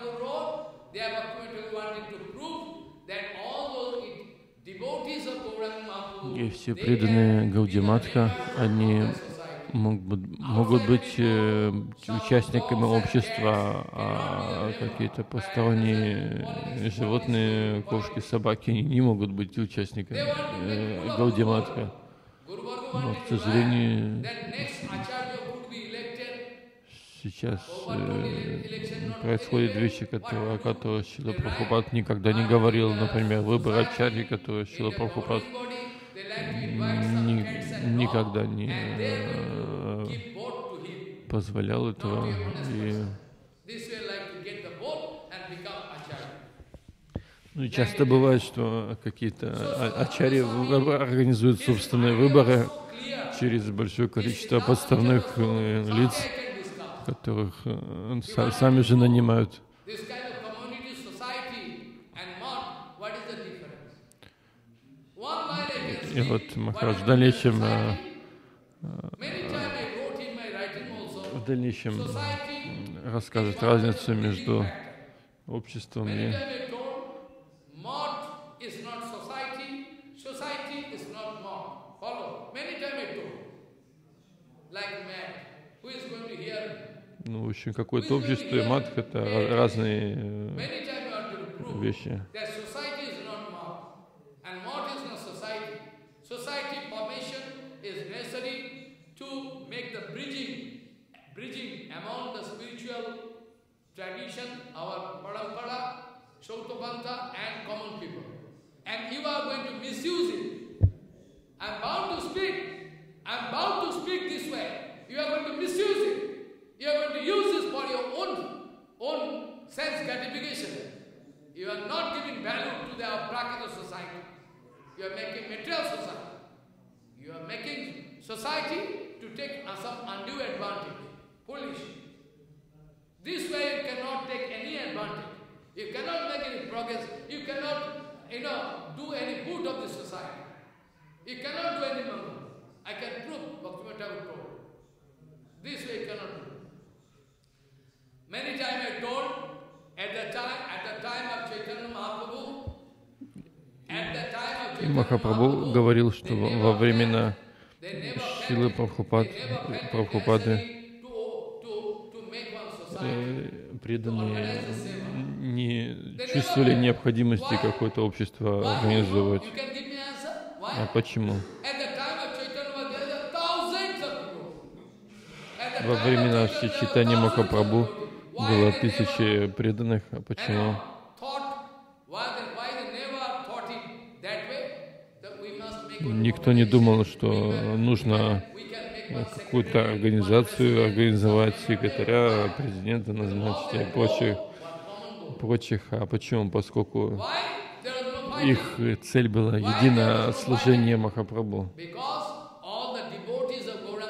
И все преданные Гаудия Матха, они могут, могут быть э, участниками общества, а какие-то посторонние животные, кошки, собаки, они не могут быть участниками э, Гаудия Матха. Но, к сожалению, сейчас э, происходят вещи, которые, о которых Шрила Прабхупад никогда не говорил. Например, выбор ачарьи, который Шрила Прабхупад ни, никогда не э, позволял этого. И, ну, и часто бывает, что какие-то ачарьи организуют собственные выборы через большое количество подставных э, лиц, которых э, сами же нанимают. И вот Махарадж в дальнейшем, э, в дальнейшем расскажет разницу между обществом и ну, в общем, какое-то общество и матх — это разные э, вещи. You are going to use this for your own, own sense gratification. You are not giving value to the Prakita society. You are making material society. You are making society to take some undue advantage. Foolish. This way you cannot take any advantage. You cannot make any progress. You cannot, you know, do any good of the society. You cannot do any mangal. I can prove, Bhaktivinoda Thakur told. This way you cannot do. Many times I told, at the time, at the time of Chaitanya Mahaprabhu, at the time of Chaitanya Махапрабху говорил, что во времена Шрилы Прабхупады, преданные не чувствовали необходимости какое-то общество организовывать. А почему? Во времена Чайтаньи Махапрабху было тысячи преданных. А почему? Никто не думал, что нужно какую-то организацию организовать, секретаря, президента назначить и прочих, прочих. А почему? Поскольку их цель была единое служение Махапрабху.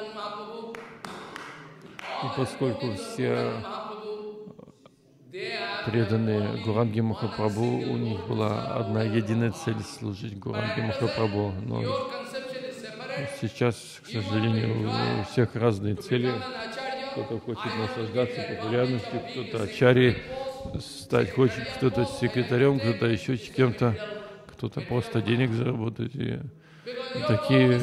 И поскольку все преданные Гуранги Махапрабху, у них была одна единая цель — служить Гуранги Махапрабху. Но сейчас, к сожалению, у всех разные цели. Кто-то хочет наслаждаться популярностью, кто-то ачарьей стать хочет, кто-то секретарем, кто-то еще кем-то, кто-то просто денег заработать. И такие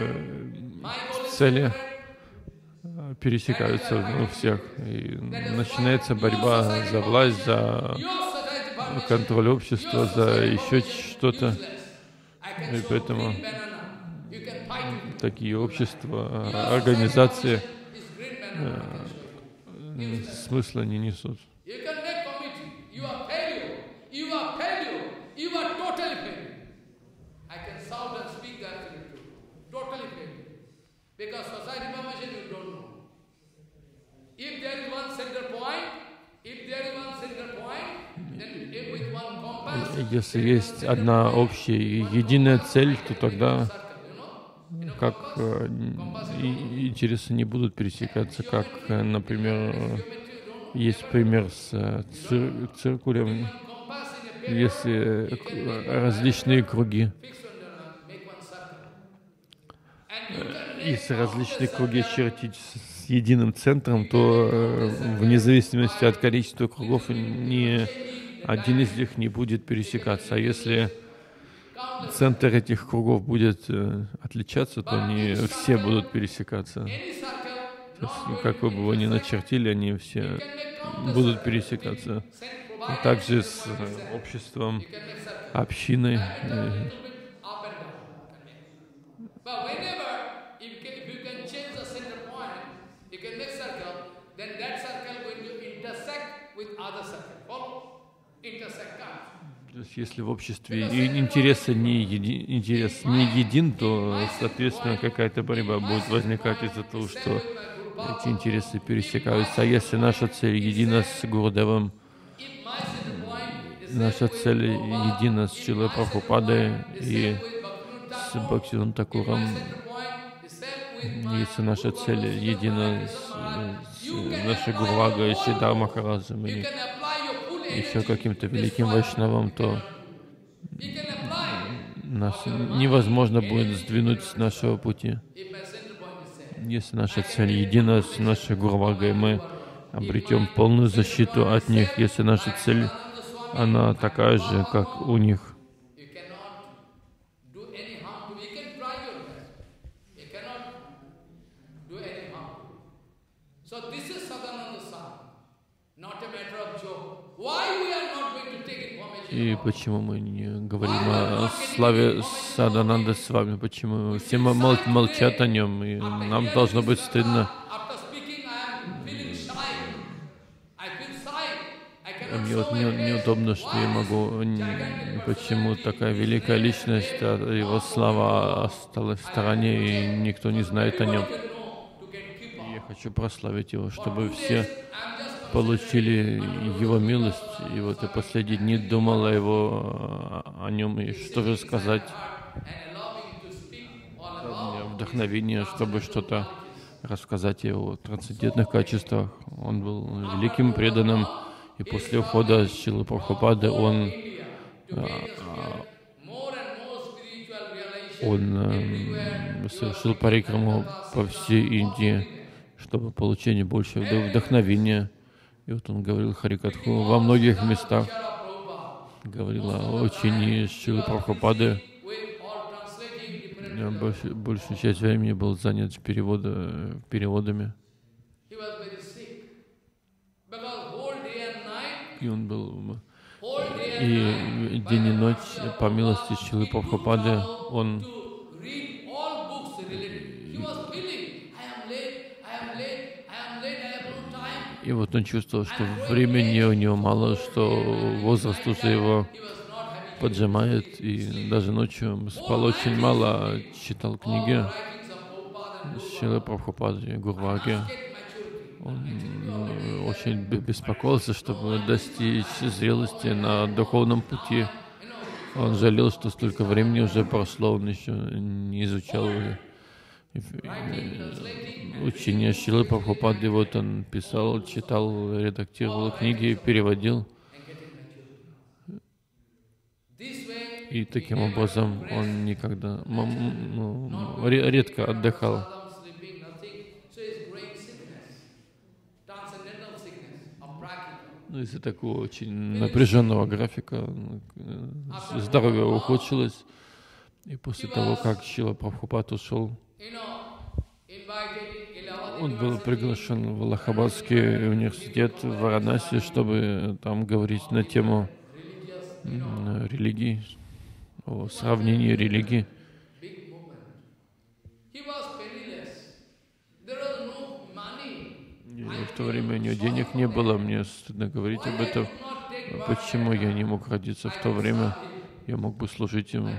цели пересекаются у всех. И начинается борьба за власть, за контроль общества, за еще что-то. И поэтому такие общества, организации смысла не несут. Если есть одна общая и единая цель, то тогда как интересы не будут пересекаться, как, например, есть пример с цир циркулем, если различные круги, если различные круги чертить с единым центром, то вне зависимости от количества кругов ни один из них не будет пересекаться. А если центр этих кругов будет отличаться, то они все будут пересекаться. То есть, как вы бы его ни начертили, они все будут пересекаться. И также с обществом, общиной. То есть, если в обществе интересы не еди, интерес не един, то, соответственно, какая-то борьба будет возникать из-за того, что эти интересы пересекаются. А если наша цель едина с Гурудевом, наша цель едина с Шрилой Прабхупадой и с Бхактивинодом Тхакуром, если наша цель едина с, с нашей Гурвагой, Сиддхар Махараджем или еще каким-то великим вайшнавом, то нас невозможно будет сдвинуть с нашего пути. Если наша цель едина с нашей Гурвагой, мы обретем полную защиту от них. Если наша цель, она такая же, как у них. И почему мы не говорим о славе Садананды с вами? Почему все мол молчат о нем, и нам должно быть стыдно? Мне вот не, неудобно, что я могу, почему такая великая личность, а его слава осталась в стороне, и никто не знает о нем. И я хочу прославить его, чтобы все получили его милость. И вот я последние дни думал о его, о нем, и что же сказать. У меня вдохновение, чтобы что-то рассказать о его трансцендентных качествах. Он был великим преданным, и после ухода Шрилы Прабхупады он, он совершил парикраму по всей Индии, чтобы получить больше вдохновения. И вот он говорил Харикатху во многих местах, говорил о учении Шрилы Прабхупады. Больш, большую часть времени был занят перевода, переводами. И он был, и день и ночь, по милости Шрилы Прабхупады, он И вот он чувствовал, что времени у него мало, что возраст уже его поджимает, и даже ночью спал очень мало, читал книги Шрилы Прабхупады, Гурваги. Он очень беспокоился, чтобы достичь зрелости на духовном пути. Он жалел, что столько времени уже прошло, он еще не изучал учение Шрилы Прабхупады. Вот он писал, читал, редактировал книги, переводил. И таким образом он никогда, ну, редко отдыхал. Ну, из-за такого очень напряженного графика здоровье ухудшилось. И после того, как Шрила Прабхупад ушел, он был приглашен в Аллахабадский университет в Варанаси, чтобы там говорить на тему религии, о сравнении религии. И в то время у него денег не было, мне стыдно говорить об этом. Почему я не мог родиться в то время? Я мог бы служить ему,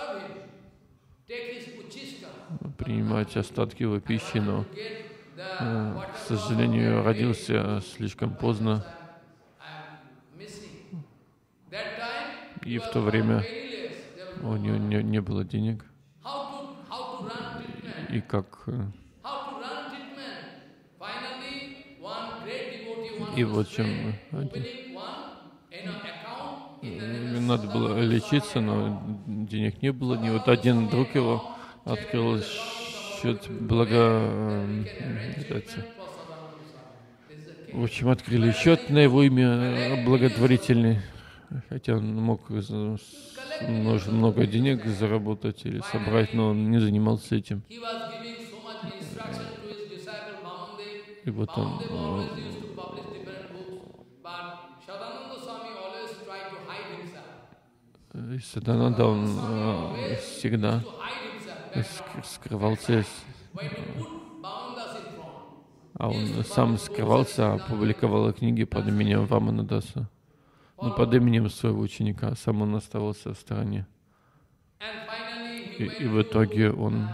принимать остатки его пищи, но, к сожалению, родился слишком поздно. И в то время у него не, не было денег. И как... И вот чем... Надо было лечиться, но денег не было. И вот один друг его открыл счет благо... В общем, открыли счет на его имя благотворительный. Хотя он мог много денег заработать или собрать, но он не занимался этим. И вот он... И Садананда, он всегда скрывался, а он сам скрывался, опубликовал книги под именем Ваманадаса, ну, под именем своего ученика, а сам он оставался в стороне. И, и в итоге он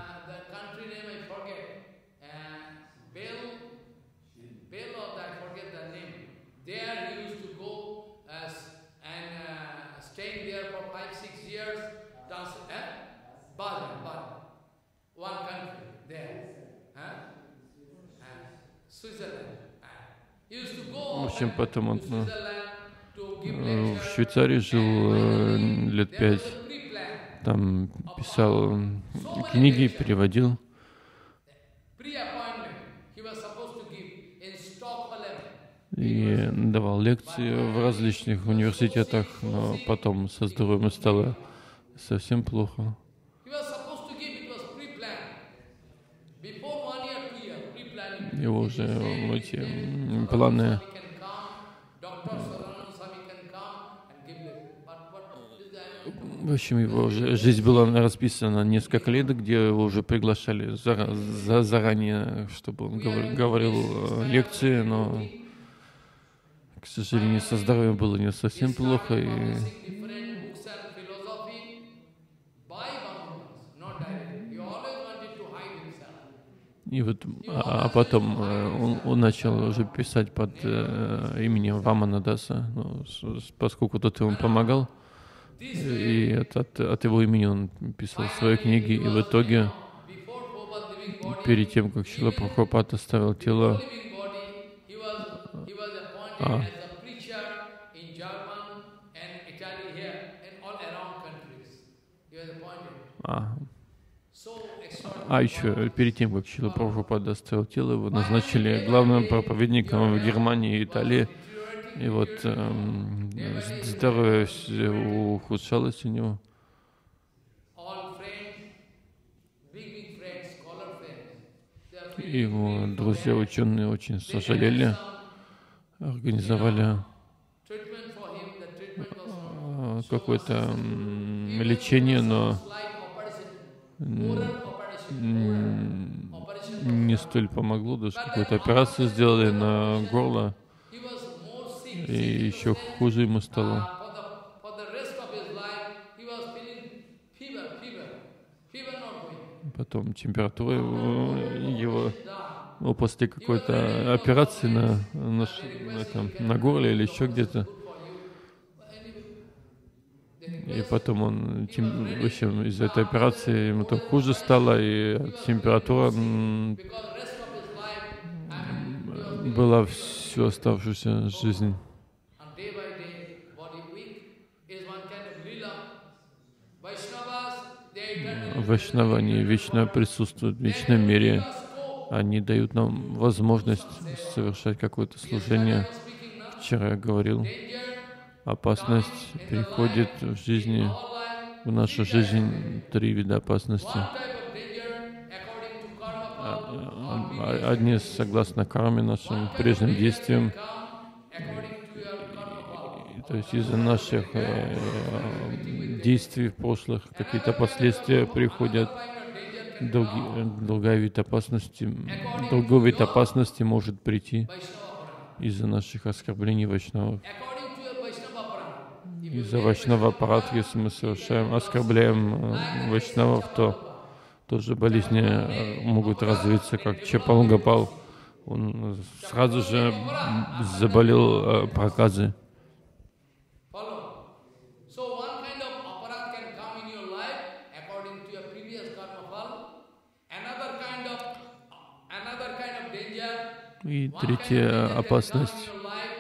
В общем, потом он ну, в Швейцарии жил лет пять, там писал книги, переводил. И давал лекции в различных университетах, но потом со здоровьем стало совсем плохо. Его уже эти планы в общем, его уже жизнь была расписана на несколько лет, где его уже приглашали за, за, заранее, чтобы он говор, говорил лекции, но, к сожалению, со здоровьем было не совсем плохо. И И вот, а, а потом он, он начал уже писать под э, именем Ваманадаса, ну, с, с, поскольку тот ему помогал, и от, от, от его имени он писал свои книги, и в итоге, перед тем, как Шрила Прабхупад оставил тело, а, а, А еще перед тем, как Шрила Прабхупада оставил тело, его назначили главным проповедником в Германии и Италии. И вот эм, здоровье ухудшалось у него. И его друзья ученые очень сожалели, организовали какое-то лечение, но не столь помогло, даже какую-то операцию сделали на горло, и еще хуже ему стало. Потом температура его, ну, после какой-то операции на, на, на, там, на горле или еще где-то. И потом он, тем, в общем, из-за этой операции ему то хуже стало, и температура была всю оставшуюся жизнь. Вайшнавы, они вечно присутствуют в вечном мире. Они дают нам возможность совершать какое-то служение. Вчера я говорил, опасность приходит в жизни, в нашу жизнь три вида опасности. Одни согласно карме, нашим прежним действиям, то есть из-за наших э, действий в прошлых какие-то последствия приходят. Другие, другая вид опасности, другой вид опасности может прийти из-за наших оскорблений вайшнавов. Из-за вайшнава аппарат, если мы совершаем, оскорбляем вайшнавов, то тоже болезни могут развиться, как Чепал Гопал. Он сразу же заболел проказой. И третья опасность.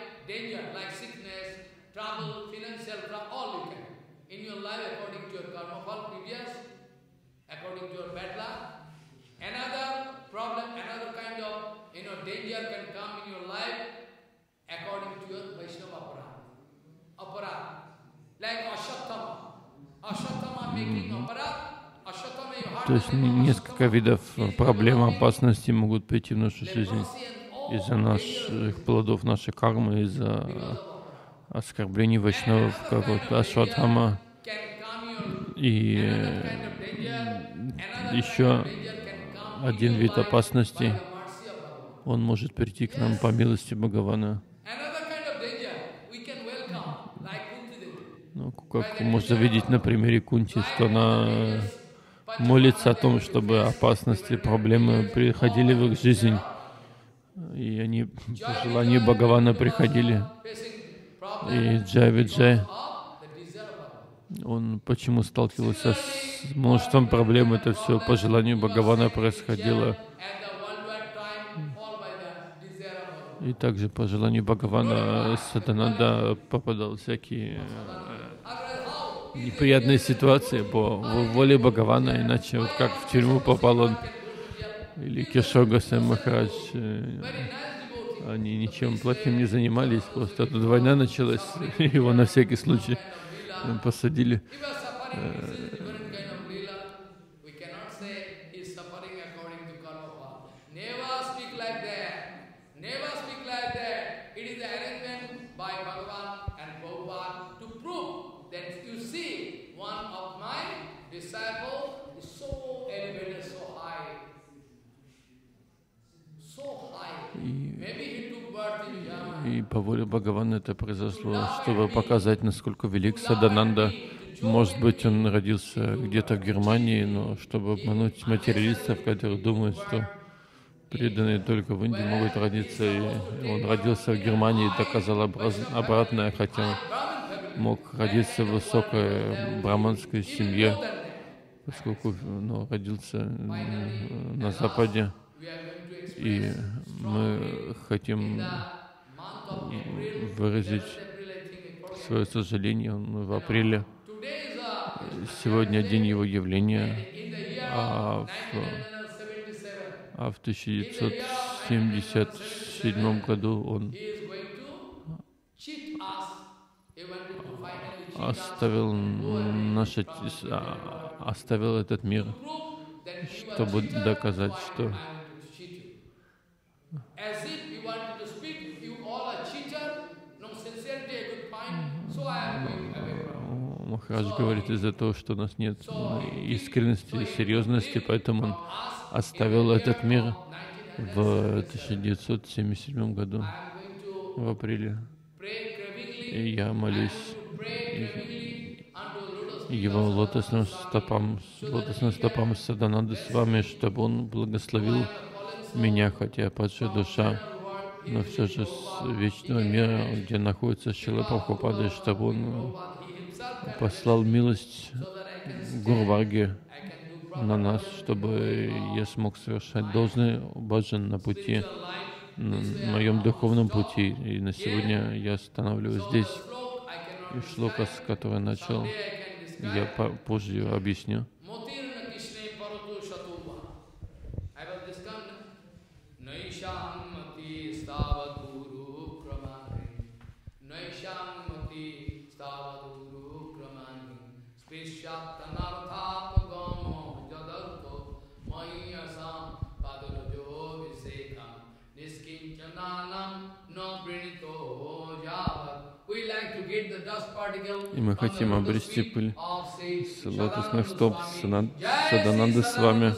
То есть несколько видов проблем, опасностей могут прийти в нашу жизнь из-за наших плодов, нашей кармы, из-за оскорблений вайшнавов, как вот Ашватхама. И еще один вид опасности, он может прийти к нам по милости Бхагавана. Ну, как можно видеть на примере Кунти, что она молится о том, чтобы опасности, проблемы приходили в их жизнь. И они по желанию Бхагавана приходили. И Джай Виджай, он почему сталкивался с множеством проблем, это все по желанию Бхагавана происходило. И также по желанию Бхагавана Садананда попадал в всякие неприятные ситуации по воле Бхагавана, иначе вот как в тюрьму попал он, или Кешор Госвами Махарадж, они ничем плохим не занимались, просто тут война началась, его на всякий случай посадили. И по воле Бхагавана это произошло, чтобы показать, насколько велик Садананда. Может быть, он родился где-то в Германии, но чтобы обмануть материалистов, которые думают, что преданные только в Индии могут родиться. И он родился в Германии и доказал обратное, хотя он мог родиться в высокой браманской семье, поскольку ну, родился на Западе. И мы хотим выразить свое сожаление. Он в апреле, сегодня день его явления, а в, а в тысяча девятьсот семьдесят седьмом году он оставил, наше, оставил этот мир, чтобы доказать, что Махарадж говорит, из-за того, что у нас нет искренности и серьезности, поэтому он оставил этот мир в тысяча девятьсот семьдесят седьмом году, в апреле. И я молюсь его лотосным стопам, лотосным стопам Садананды с вами, чтобы он благословил меня, хотя я падшая душа, но все же с вечного мира, где находится Шрила Прабхупада, чтобы он послал милость Гурварге на нас, чтобы я смог совершать должный баджан на пути, на моем духовном пути. И на сегодня я останавливаюсь здесь. И шлока, с которой начал, я позже объясню. И мы хотим обрести пыль с лотосных стоп Садананды с вами.